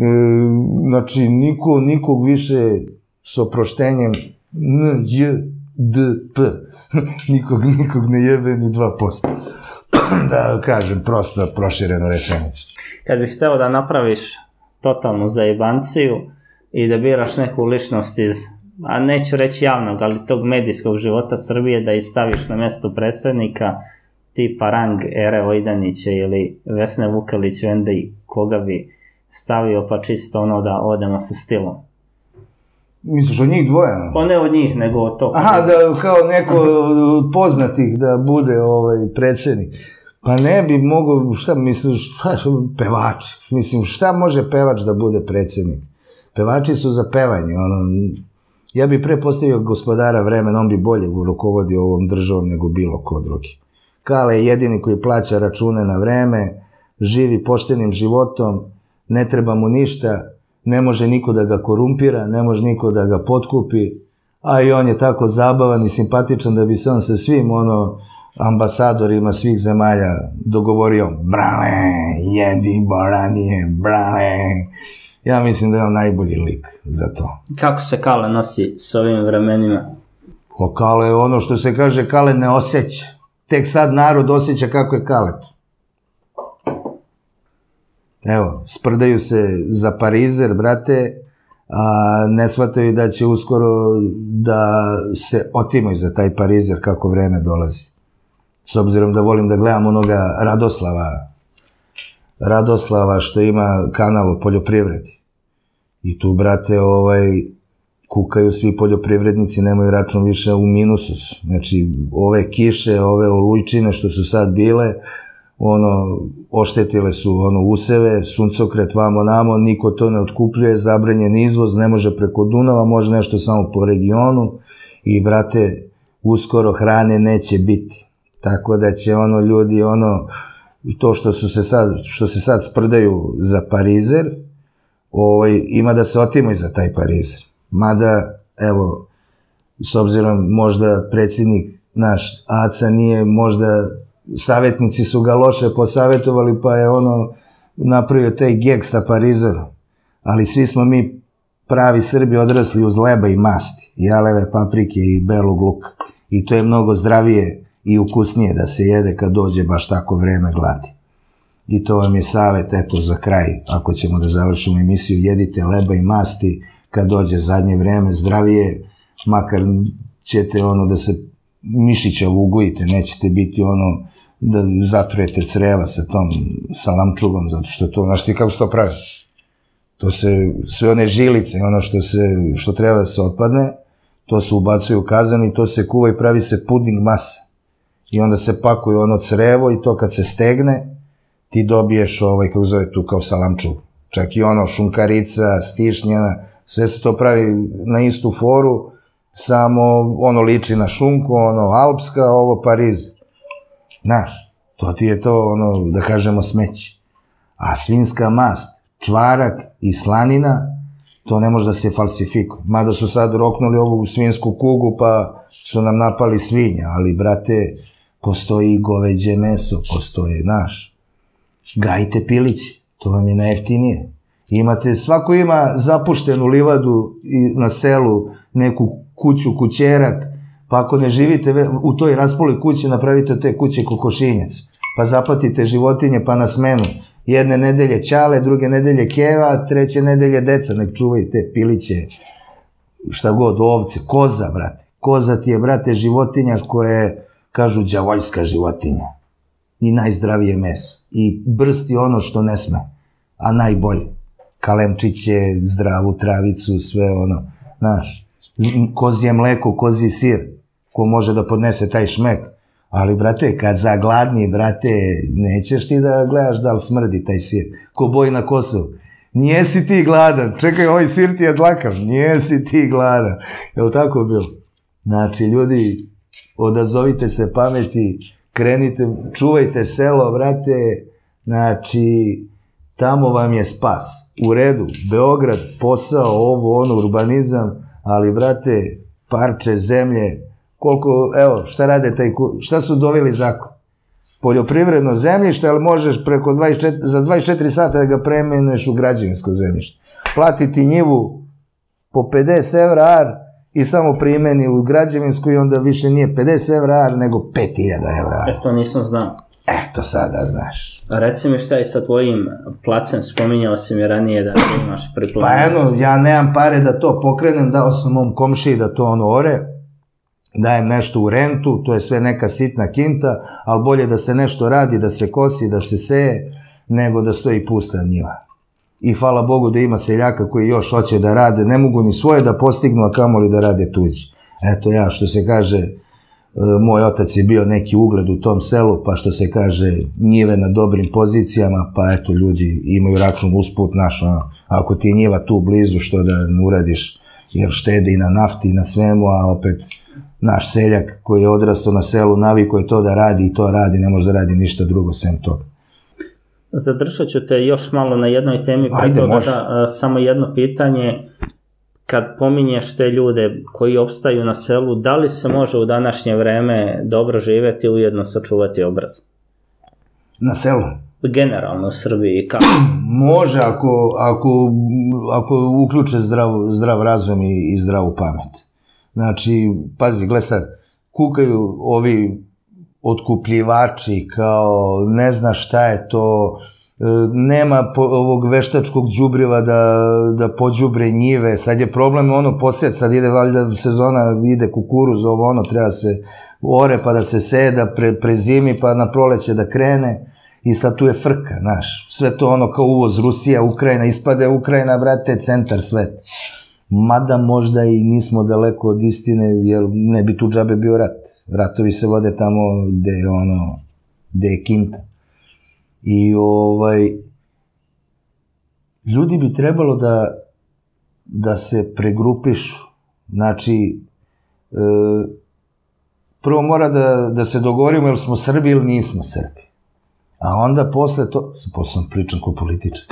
znači niko, nikog više s oproštenjem N, J, D, P, nikog, nikog ne jebe ni dva posto. Da kažem, prosto proširenu rečenicu. Kad bih hteo da napraviš totalnu zajebanciju i da biraš neku ličnost iz, a neću reći javnog, ali tog medijskog života Srbije, da ih staviš na mesto predsednika, tipa rang Ere Vojdanića ili Vesne Vukelić Vendi, koga bi stavio pa čisto ono da odemo sa stilom? Misliš od njih dvoje? Pa ne od njih, nego od tog. Aha, da kao neko poznatih da bude ovaj predsednik. Pa ne bi mogo, šta misliš, pevač. Mislim, šta može pevač da bude predsednik? Pevači su za pevanje, ono... Ja bi pre postavio gospodara vremena, on bi bolje rukovodio ovom državom nego bilo ko drugi. Kale je jedini koji plaća račune na vreme, živi poštenim životom, ne treba mu ništa, ne može niko da ga korumpira, ne može niko da ga potkupi, a i on je tako zabavan i simpatičan da bi se on sa svim ono ambasadorima svih zemalja dogovorio brale, jedi boranije, brale. Ja mislim da je on najbolji lik za to. Kako se Kale nosi s ovim vremenima? O, Kale je ono što se kaže, Kale ne osjeća. Tek sad narod osjeća kako je Kaletu. Evo, sprdaju se za parizer, brate, a ne shvataju da će uskoro da se otimaju za taj parizer kako vreme dolazi. S obzirom da volim da gledam onoga Radoslava, Radoslava što ima kanal o poljoprivredi. I tu, brate, ovaj, kukaju svi poljoprivrednici, nemaju račun više u minusu. Znači, ove kiše, ove olujčine što su sad bile, ono, oštetile su ono useve, suncokret vamo namo, niko to ne otkupljuje, zabranjen izvoz, ne može preko Dunava, može nešto samo po regionu i, brate, uskoro hrane neće biti. Tako da će ono ljudi, ono, to što su se sad, što se sad sprdaju za parizer, ovaj, ima da se otimaju za taj parizer. Mada, evo, s obzirom možda predsjednik naš Aca nije možda, savjetnici su ga loše posavetovali pa je ono napravio taj geg sa parizerom. Ali svi smo mi pravi Srbi odrasli uz leba i masti, i jaleve paprike i belog luka. I to je mnogo zdravije i ukusnije da se jede kad dođe baš tako vreme gladi. I to vam je savjet, eto, za kraj, ako ćemo da završimo emisiju, jedite leba i masti kad dođe zadnje vreme, zdravije, makar ćete ono da se mišića ugojite, nećete biti ono da zatrujete creva sa tom salamčugom, zato što to, znaš ti kako se to pravi? To se, sve one žilice, ono što se, što treba da se otpadne, to se ubacuje u kazan i to se kuva i pravi se puding masa. I onda se pakuje ono crevo i to kad se stegne, ti dobiješ ovaj, kako zove tu, kao salamčugu. Čak i ono, šunkarica, stišnjena, sve se to pravi na istu foru, samo ono liči na šunku, ono alpska, ovo Pariz. Znaš, to ti je to, ono, da kažemo, smeće. A svinjska mast, čvarak i slanina, to ne može da se falsifikuje. Mada su sad roknuli ovu svinjsku kugu, pa su nam napali svinja, ali, brate, postoji i goveđe meso, postoje, znaš, gajite pilići, to vam je najjeftinije. Imate, svako ima zapuštenu livadu na selu, neku kuću, kućerak, pa ako ne živite u toj raspoloj kući, napravite od te kuće kokošinjac, pa zaplatite životinje, pa na smenu. Jedne nedelje ćale, druge nedelje keva, treće nedelje deca, nek čuvaju te piliće, šta god, ovce, koza, brate. Koza ti je, brate, životinja koja je, kažu, đavoljska životinja. I najzdravije meso. I brsti ono što ne sme, a najbolje. Kalemčiće, zdravu travicu, sve ono, znaš. Kozije mleko, koziji sir, ko može da podnese taj šmek. Ali, brate, kad zagladni, brate, nećeš ti da gledaš da li smrdi taj sir. Ko boj na Kosovu. Nijesi ti gladan. Čekaj, ovaj sir ti je dlakav. Nijesi ti gladan. Je li tako bilo? Znači, ljudi, odazovite se pameti, krenite, čuvajte selo, brate. Znači, tamo vam je spas. U redu, Beograd, posao, ovo, ono, urbanizam, ali, brate, parče zemlje, koliko, evo, šta rade taj, šta su doveli zakon? Poljoprivredno zemljište, ali možeš preko dvadeset četiri, za dvadeset četiri sata da ga preimenuješ u građevinsko zemljište. Platiti njivu po pedeset evra ar i samo primeni u građevinsku i onda više nije pedeset evra ar, nego pet hiljada evra ar. E, to nisam znao. Eto sada znaš. A reci mi šta je sa tvojim placem, spominjao si mi ranije da imaš priplanu. Pa eno, ja nemam pare da to pokrenem, dao sam mom komšiji da to ono ore, dajem nešto u rentu, to je sve neka sitna kinta, ali bolje da se nešto radi, da se kosi, da se seje, nego da stoji pusta njiva. I hvala Bogu da ima seljaka koji još hoće da rade, ne mogu ni svoje da postignu, a kamoli da rade tuđi. Eto ja, što se kaže, moj otac je bio neki ugled u tom selu, pa što se kaže, njive na dobrim pozicijama, pa eto ljudi imaju račun usput naš, ono, ako ti je njiva tu blizu, što da ne uradiš, jer štede i na nafti i na svemu, a opet naš seljak koji je odrastao na selu, naviko je to da radi i to radi, ne može da radi ništa drugo sem toga. Zadržat ću te još malo na jednoj temi, pre toga da, samo jedno pitanje. Kad pominješ te ljude koji opstaju na selu, da li se može u današnje vreme dobro živeti i ujedno sačuvati obraz? Na selu? Generalno u Srbiji, kako? Može ako, ako, ako uključe zdrav, zdrav razum i, i zdravu pamet. Znači, pazi, gle sad, kukaju ovi otkupljivači kao ne zna šta je to, nema po, ovog veštačkog đubriva da, da pođubre njive, sad je problem ono posjet, sad ide valjda sezona, ide kukuruz, ovo ono, treba se ore pa da se seje, da pre, prezimi pa na proleće da krene i sad tu je frka, znaš, sve to ono kao uvoz Rusija, Ukrajina, ispade Ukrajina, brate, centar sveta. Mada možda i nismo daleko od istine, jer ne bi tu džabe bio rat. Ratovi se vode tamo gde je ono, gde je kinta. I ovaj, ljudi bi trebalo da, da se pregrupišu. Znači, e, prvo mora da, da se dogovorimo ili smo Srbi ili nismo Srbi. A onda posle to, posle sam pričam ko političar.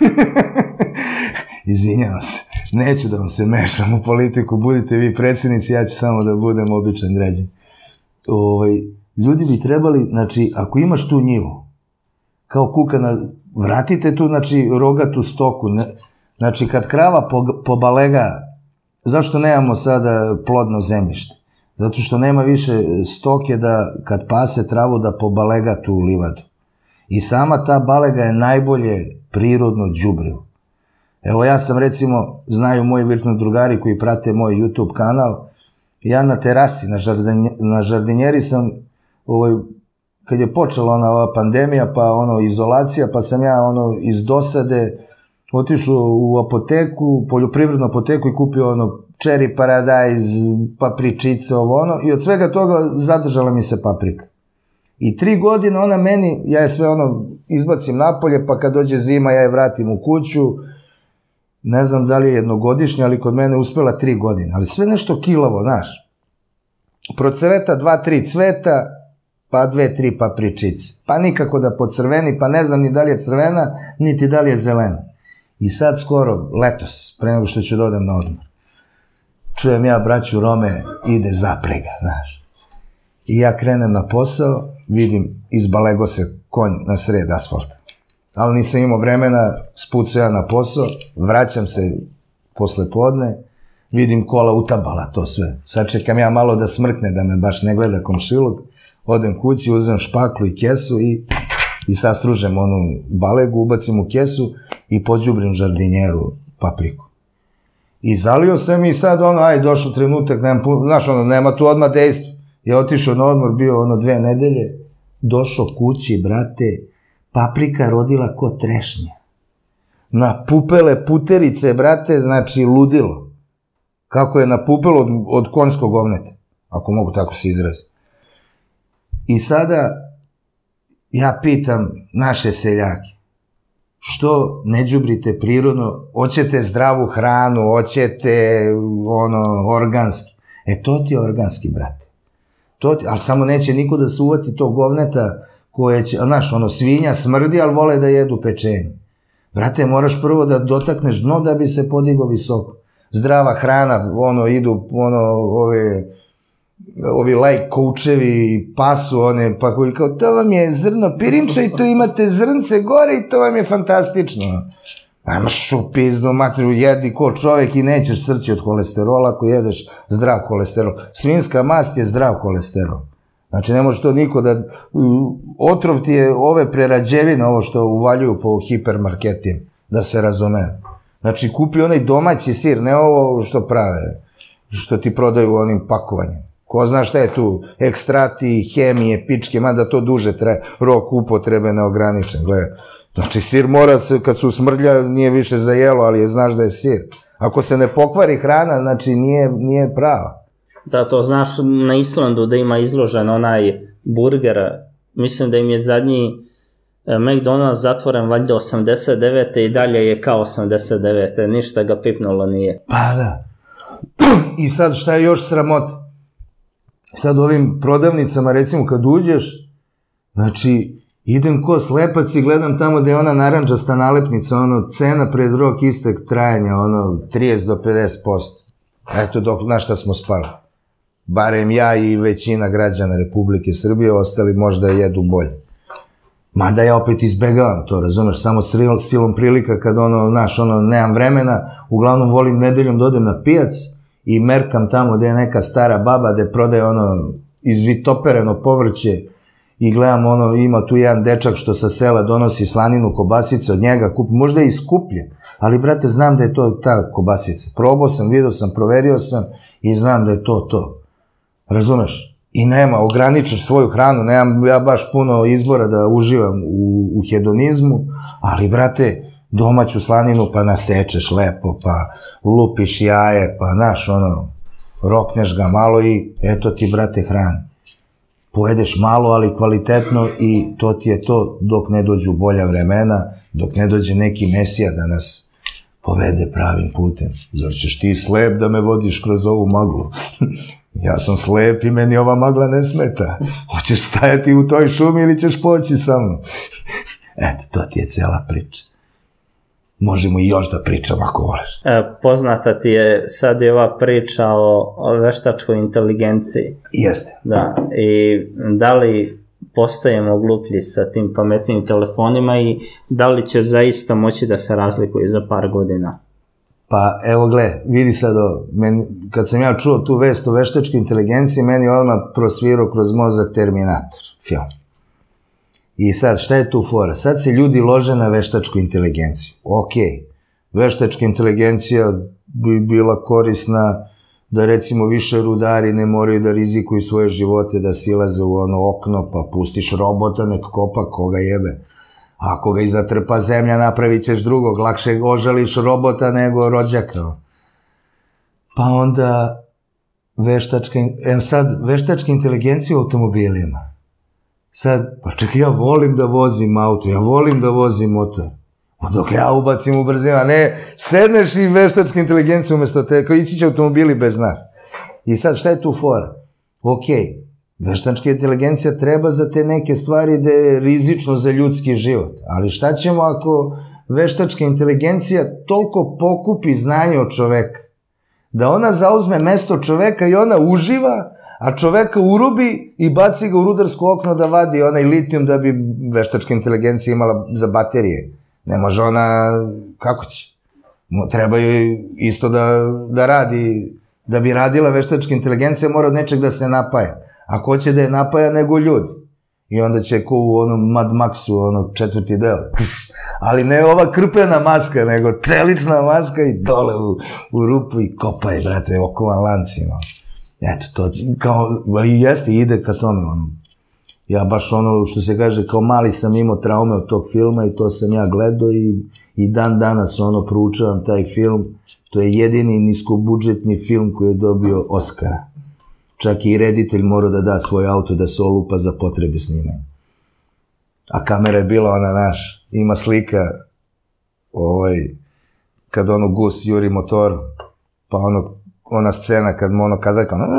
Izvinjavam se. Neću da vam se mešam u politiku, budite vi predsjednici, ja ću samo da budem običan građan. Ovaj, ljudi bi trebali, znači, ako imaš tu njivu, kao kuka, na, vratite tu, znači, rogatu stoku. Ne, znači, kad krava po, pobalega, zašto nemamo sada plodno zemljište? Zato što nema više stoke da, kad pase travu, da pobalega tu livadu. I sama ta balega je najbolje prirodno đubrivo. Evo ja sam recimo, znaju moji virtualni drugari koji prate moj YouTube kanal, ja na terasi, na, žardinje, na žardinjeri sam, ovaj, kad je počela ona ova pandemija, pa ono izolacija, pa sam ja ono iz dosade otišao u apoteku, poljoprivrednu apoteku i kupio ono cherry paradise, papričice, ovo ono, i od svega toga zadržala mi se paprika. I tri godine ona meni, ja je sve ono izbacim napolje, pa kad dođe zima ja je vratim u kuću, ne znam da li je jednogodišnja, ali kod mene uspela tri godine, ali sve nešto kilavo, znaš. Procveta dva, tri cveta, pa dve, tri papričice. Pa nikako da pocrveni, pa ne znam ni da li je crvena, niti da li je zelena. I sad skoro, letos, pre nego što ću da odem na odmor, čujem ja braću Rome, ide zaprega, znaš. I ja krenem na posao, vidim, izbalego se konj na sred asfalta. Ali nisam imao vremena, spucao ja na posao, vraćam se posle podne, vidim kola utabala to sve. Sad čekam ja malo da smrkne, da me baš ne gleda komšiluk, odem kući, uzem špaklu i kesu i, i sastružem onu balegu, ubacim u kesu i pođubrim žardinjeru papriku. I zalio sam i sad ono, aj, došao trenutak, znaš, ono, nema tu odmah dejstva. Je otišao na odmor, bio ono dve nedelje, došao kući, brate, paprika rodila ko trešnja. Napupele puterice, brate, znači ludilo. Kako je napupelo od, od konjskog govneta, ako mogu tako se izraziti. I sada ja pitam naše seljake, što ne đubrite prirodno, hoćete zdravu hranu, hoćete ono, organski. E, to ti je organski, brate. To ti, ali samo neće niko da se uvati tog govneta koje će, znaš, ono, svinja smrdi, ali vole da jedu pečenje. Brate, moraš prvo da dotakneš dno da bi se podigao visoko. Zdrava hrana, ono, idu, ono, ove, ovi like coachevi, pasu, one, pa koji kao, to vam je zrno pirinča i to imate zrnce gore i to vam je fantastično. Imaš u pizdu materiju, jedi ko čovek i nećeš srći od holesterola ako jedeš zdrav holesterol. Svinjska mast je zdrav holesterol. Znači, ne može to niko da... Otrov ti je ove prerađevine, ovo što uvaljuju po hipermarketima, da se razume. Znači, kupi onaj domaći sir, ne ovo što prave, što ti prodaju u onim pakovanjem. Ko zna šta je tu? Ekstrati, hemije, pičke, mada to duže traje, rok upotrebe neograničen, gledaj. Znači, sir mora se, kad su smrlja, nije više za jelo, ali je, znaš da je sir. Ako se ne pokvari hrana, znači, nije, nije prava. Da, to znaš na Islandu da ima izložen onaj burger, mislim da im je zadnji McDonald's zatvoren valjda osamdeset devete i dalje je kao osamdeset devete, ništa ga pipnulo nije. Pa da. I sad šta je još sramota? Sad u ovim prodavnicama, recimo kad uđeš, znači idem ko slepac i gledam tamo da je ona naranđasta nalepnica, ono cena pred rok istek trajanja, ono trideset do pedeset posto. Eto dok, na šta smo spali. Barem ja i većina građana Republike Srbije, ostali možda jedu bolje. Mada ja opet izbegavam to, razumeš, samo silom prilika kad ono, znaš, ono, nemam vremena, uglavnom volim nedeljom da odem na pijac i merkam tamo gde je neka stara baba gde prodaje ono izvitopereno povrće i gledam ono, ima tu jedan dečak što sa sela donosi slaninu kobasice, od njega kupi, možda je i skuplje, ali brate, znam da je to ta kobasica. Probao sam, vidio sam, proverio sam i znam da je to to. Razumeš? I nema, ograničaš svoju hranu, nemam ja baš puno izbora da uživam u, u hedonizmu, ali, brate, domaću slaninu pa nasečeš lepo, pa lupiš jaje, pa, znaš, ono, rokneš ga malo i eto ti, brate, hrani. Pojedeš malo, ali kvalitetno i to ti je to dok ne dođu bolja vremena, dok ne dođe neki mesija da nas povede pravim putem. Zar ćeš ti slep da me vodiš kroz ovu maglu? Ja sam slep i meni ova magla ne smeta. Hoćeš stajati u toj šumi ili ćeš poći sa mnom? Eto, to ti je cela priča. Možemo i još da pričam ako voliš. E, poznata ti je sad i ova priča o, o veštačkoj inteligenciji. Jeste. Da, i da li postajemo gluplji sa tim pametnim telefonima i da li će zaista moći da se razlikuju za par godina? Pa evo gle, vidi sad ovo, meni, kad sam ja čuo tu vest o veštačkoj inteligenciji, meni odmah prosvirao kroz mozak Terminator, film. I sad, šta je tu fora? Sad se ljudi lože na veštačku inteligenciju. Okej, veštačka inteligencija bi bila korisna da recimo više rudari ne moraju da rizikuju svoje živote, da silaze u ono okno, pa pustiš robota, nek kopa koga jebe. Ako ga i zatrpa zemlja, napravit ćeš drugog, lakše ožališ robota nego rođaka. Pa onda veštačka, em sad, veštačka inteligencija u automobilima. Sad, pa čekaj, ja volim da vozim auto, ja volim da vozim motor. Dok ja ubacim u brzinu, a ne, sedneš i veštačka inteligencija umesto te, kao ići će automobili bez nas. I sad, šta je tu fora? Okej, veštačka inteligencija treba za te neke stvari da je rizično za ljudski život. Ali šta ćemo ako veštačka inteligencija toliko pokupi znanje od čoveka, da ona zauzme mesto čoveka i ona uživa, a čoveka urubi i baci ga u rudarsko okno da vadi onaj litijum da bi veštačka inteligencija imala za baterije. Ne može ona, kako će? Treba joj isto da, da radi, da bi radila veštačka inteligencija mora od nečeg da se napaja. Ako hoće da je napaja nego ljudi. I onda će ko u onom Mad Maxu, ono četvrti deo. Ali ne ova krpena maska, nego čelična maska i dole u, u rupu i kopaj, brate, okovan lancima. Eto, to, kao, i jeste, ide ka tome, ono. Ja baš ono, što se kaže, kao mali sam imao traume od tog filma i to sam ja gledao i, i dan danas, ono, proučavam taj film. To je jedini niskobudžetni film koji je dobio Oscara. Čak i reditelj morao da da svoj auto da se olupa za potrebe snimanja. A kamera je bila ona naš, ima slika, ovaj, kad ono Gus juri motor, pa ono, ona scena kad mu ono kazaka, ono,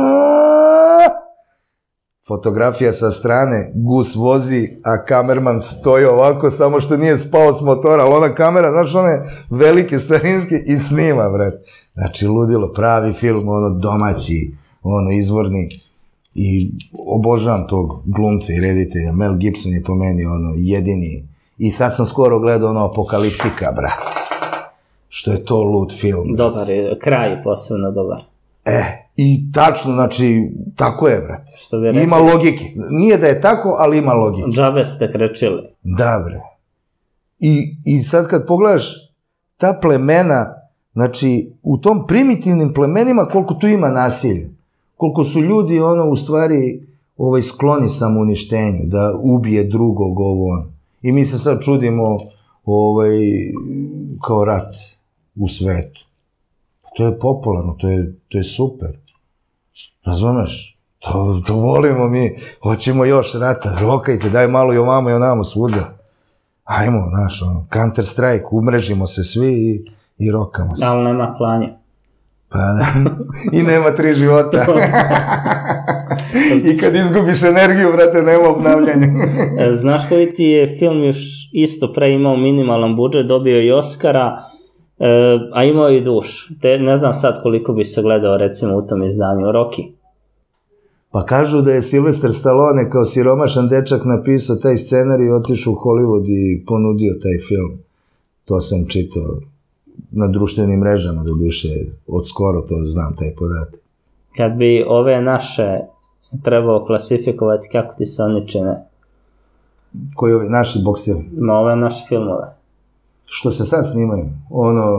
fotografija sa strane, Gus vozi, a kamerman stoji ovako, samo što nije spao s motora, ali ona kamera, znaš, one velike, starinske, i snima, bret. Znači, ludilo, pravi film, ono, domaći, ono, izvorni, i obožavam tog glumca i reditelja. Mel Gibson je po meni, ono, jedini. I sad sam skoro gledao, ono, Apokaliptika, brate. Što je to lud film. Dobar je, kraj posebno dobar. E, i tačno, znači, tako je, brate. Što bi rekli? Ima logike. Nije da je tako, ali ima logike. Džabe ste krečili. Da, bre. I, i sad kad pogledaš ta plemena, znači, u tom primitivnim plemenima koliko tu ima nasilja, koliko su ljudi, ono, u stvari, ovaj, skloni samouništenju, da ubije drugog, ovo, i mi se sad čudimo, ovaj, kao rat u svetu. To je popularno, to je, to je super. Razumeš? To, to volimo mi, hoćemo još rata, rokajte, daj malo i ovamo i onamo svuda. Ajmo, znaš, ono, Counter Strike, umrežimo se svi i, i rokamo se. Ali nema klanja. Pa da, i nema tri života. I kad izgubiš energiju, brate, nema obnavljanja. Znaš koji ti je film još isto pre imao minimalan budžet, dobio i Oscara, a imao i duš. Te, ne znam sad koliko bi se gledao, recimo, u tom izdanju, Rocky. Pa kažu da je Sylvester Stallone kao siromašan dečak napisao taj scenarij i otišao u Hollywood i ponudio taj film. To sam čitao na društvenim mrežama, do duše, od skoro to znam, taj podatak. Kad bi ove naše trebao klasifikovati, kako ti se oni čine? Koji ovi naši bokseri? Ma ove naše filmove. Što se sad snimaju? Ono...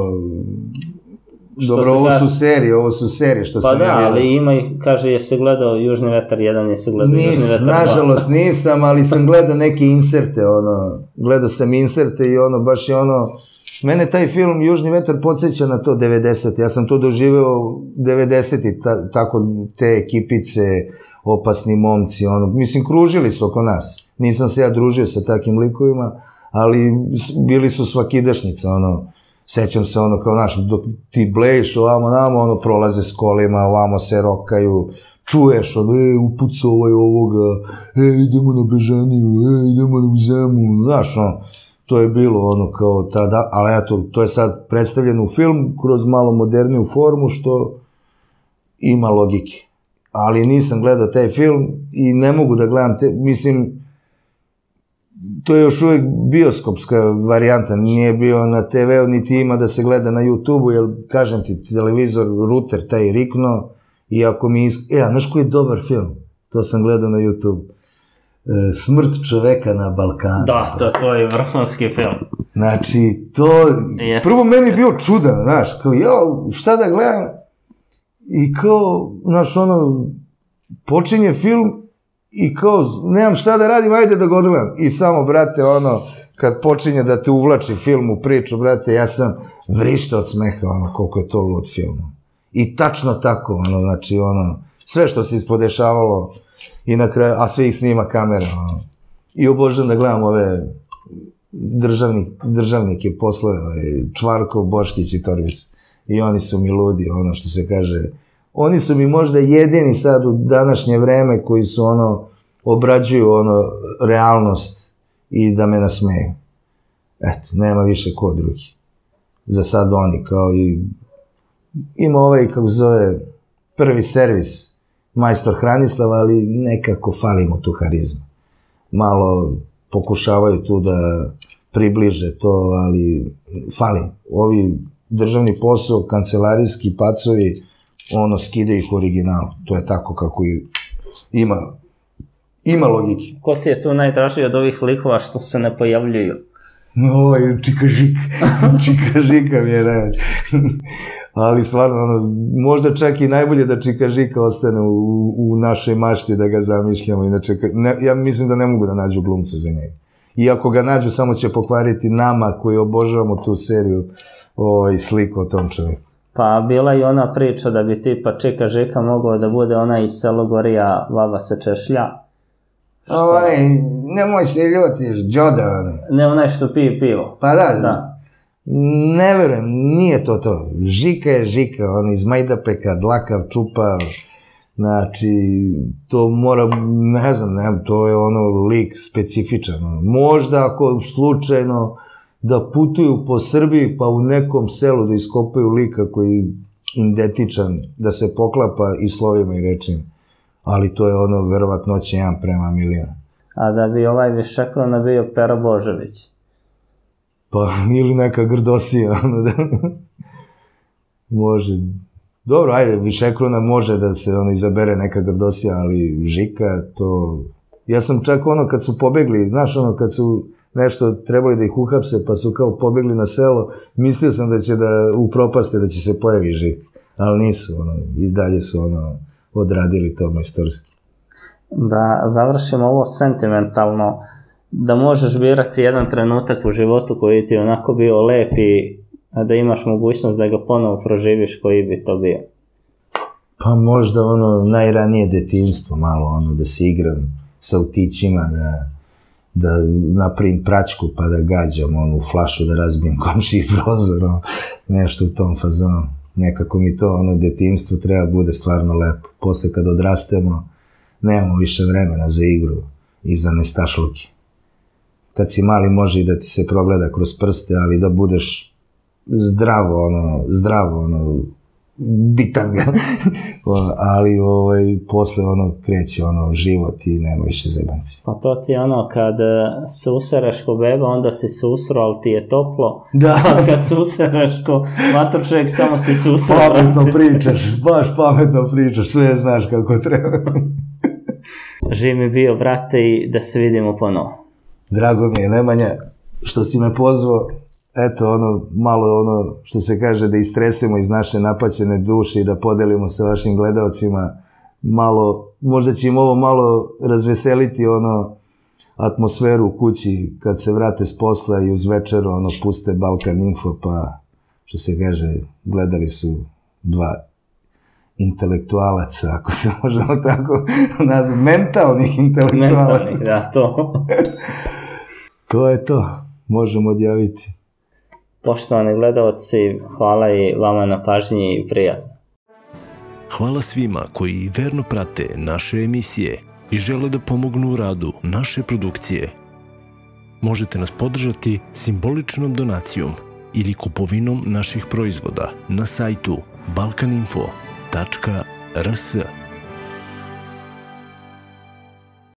Dobro, ovo su serije, ovo su serije što sam ja gledao. Pa da, ali ima i, kaže, je se gledao Južni vetar jedan, je se gledao Južni vetar dva. Nažalost nisam, ali sam gledao neke inserte, ono, gledao sam inserte i ono, baš je ono, mene taj film Južni vetar podsjeća na to devedesete, ja sam to doživeo devedesete, ta, tako te ekipice, opasni momci, ono, mislim, kružili su oko nas, nisam se ja družio sa takim likovima, ali bili su svakidašnjica, ono, sećam se ono kao, znaš, dok ti blejiš ovamo namo, ono, prolaze s kolima, ovamo se rokaju, čuješ, ono, e, upucao ovaj ovoga, e, idemo na Bežaniju, e, idemo u Zemun, znaš, ono, to je bilo, ono, kao tada, ali eto, to je sad predstavljeno u film kroz malo moderniju formu, što ima logike. Ali nisam gledao taj film i ne mogu da gledam te, mislim, to je još uvijek bioskopska varijanta, nije bio na te veu, niti ima da se gleda na YouTube-u, jer, kažem ti, televizor, ruter, taj rikno, i ako mi isk... E, a znaš koji je dobar film? To sam gledao na YouTube. E, Smrt čoveka na Balkanu. Da, to, to je vrhunski film. Znači, to... Yes, prvo meni je yes. bio čudan, znaš, kao, jao, šta da gledam? I kao, znaš, ono, počinje film, i kao, nemam šta da radim, ajde da ga odgledam. I samo, brate, ono, kad počinje da te uvlači film u priču, brate, ja sam vrištao od smeha, ono, koliko je to lud film. I tačno tako, ono, znači, ono, sve što se ispodešavalo, i na kraju, a sve ih snima kamera, ono. I obožavam da gledam ove državni, državnike poslove, Čvarkov, Boškić i Torbic. I oni su mi ludi, ono što se kaže... Oni su mi možda jedini sad u današnje vreme koji su ono, obrađuju ono, realnost i da me nasmeju. Eto, nema više ko drugi. Za sad oni, kao i... Ima ovaj, kako zove, prvi servis, majstor Hranislav, ali nekako fali mu tu harizmu. Malo pokušavaju tu da približe to, ali fali. Ovi državni posao, kancelarijski pacovi, ono, skide ih originalu. To je tako kako i ima, ima logike. Ko ti je tu najdraži od ovih likova što se ne pojavljuju? Ovo je Čika Žika. Čika Žika mi je najbolji. Ali stvarno, ono, možda čak i najbolje da Čika Žika ostane u, u našoj mašti da ga zamišljamo. Inače, ne, ja mislim da ne mogu da nađu glumce za njega. I ako ga nađu, samo će pokvariti nama koji obožavamo tu seriju ovaj, sliku o tom čovjeku. Pa bila i ona priča da bi tipa Čika Žika mogao da bude ona iz Selogorija, Vava se češlja. Ovaj, nemoj se ljutiš, Đoda. Ne onaj što pije pivo. Pa da, da. Ne verujem, nije to to. Žika je Žika, on iz Majdapeka, dlakav, čupav. Znači, to mora, ne znam, ne, to je ono lik specifičan. Možda ako slučajno da putuju po Srbiji pa u nekom selu da iskopaju lika koji je identičan, da se poklapa i slovima i rečima. Ali to je ono, verovatnoće jedan prema milion. A da bi ovaj Višekrona bio Pera Božović? Pa, ili neka Grdosija, ono da... Može. Dobro, ajde, Višekrona može da se ono izabere neka Grdosija, ali Žika, to... Ja sam čak ono, kad su pobegli, znaš ono, kad su nešto trebali da ih uhapse, pa su kao pobegli na selo, mislio sam da će da upropaste, da će se pojavi Žika. Ali nisu, ono, i dalje su, ono, odradili to majstorski. Da završimo ovo sentimentalno, da možeš birati jedan trenutak u životu koji ti je onako bio lep i da imaš mogućnost da ga ponovo proživiš, koji bi to bio? Pa možda ono najranije detinjstvo, malo ono da se igram sa autićima, da, da napravim praćku pa da gađam onu flašu, da razbijem komšiji prozor, ono, nešto u tom fazonu. Nekako mi to ono detinjstvo treba bude stvarno lepo. Posle kad odrastemo, nemamo više vremena za igru i za nestašluke. Kad si mali može i da ti se progleda kroz prste, ali da budeš zdravo, ono, zdravo, ono, bitanga. Ali, ovaj, posle, ono, kreće, ono, život i nema više zebanci. Pa to ti je ono, kad se usereš ko beba, onda si susro, ali ti je toplo. Da. A kad se usereš ko mator čovjek, samo si susro. Pametno pričaš, baš pametno pričaš, sve znaš kako treba. Živ mi bio, brate, i da se vidimo ponovo. Drago mi je, Nemanja, što si me pozvao. Eto, ono, malo ono, što se kaže, da istresemo iz naše napaćene duše i da podelimo sa vašim gledalcima malo, možda će im ovo malo razveseliti, ono, atmosferu u kući kad se vrate s posla i uz večeru, ono, puste Balkan Info, pa, što se kaže, gledali su dva intelektualaca, ako se možemo tako nazvati, mentalnih intelektualaca. Mentalnih, da, to. To je to, možemo odjaviti. Poštovani gledalci, hvala i vama na pažnji i prijatno. Hvala svima koji verno prate naše emisije i žele da pomognu u radu naše produkcije. Možete nas podržati simboličnom donacijom ili kupovinom naših proizvoda na sajtu balkaninfo tačka r s.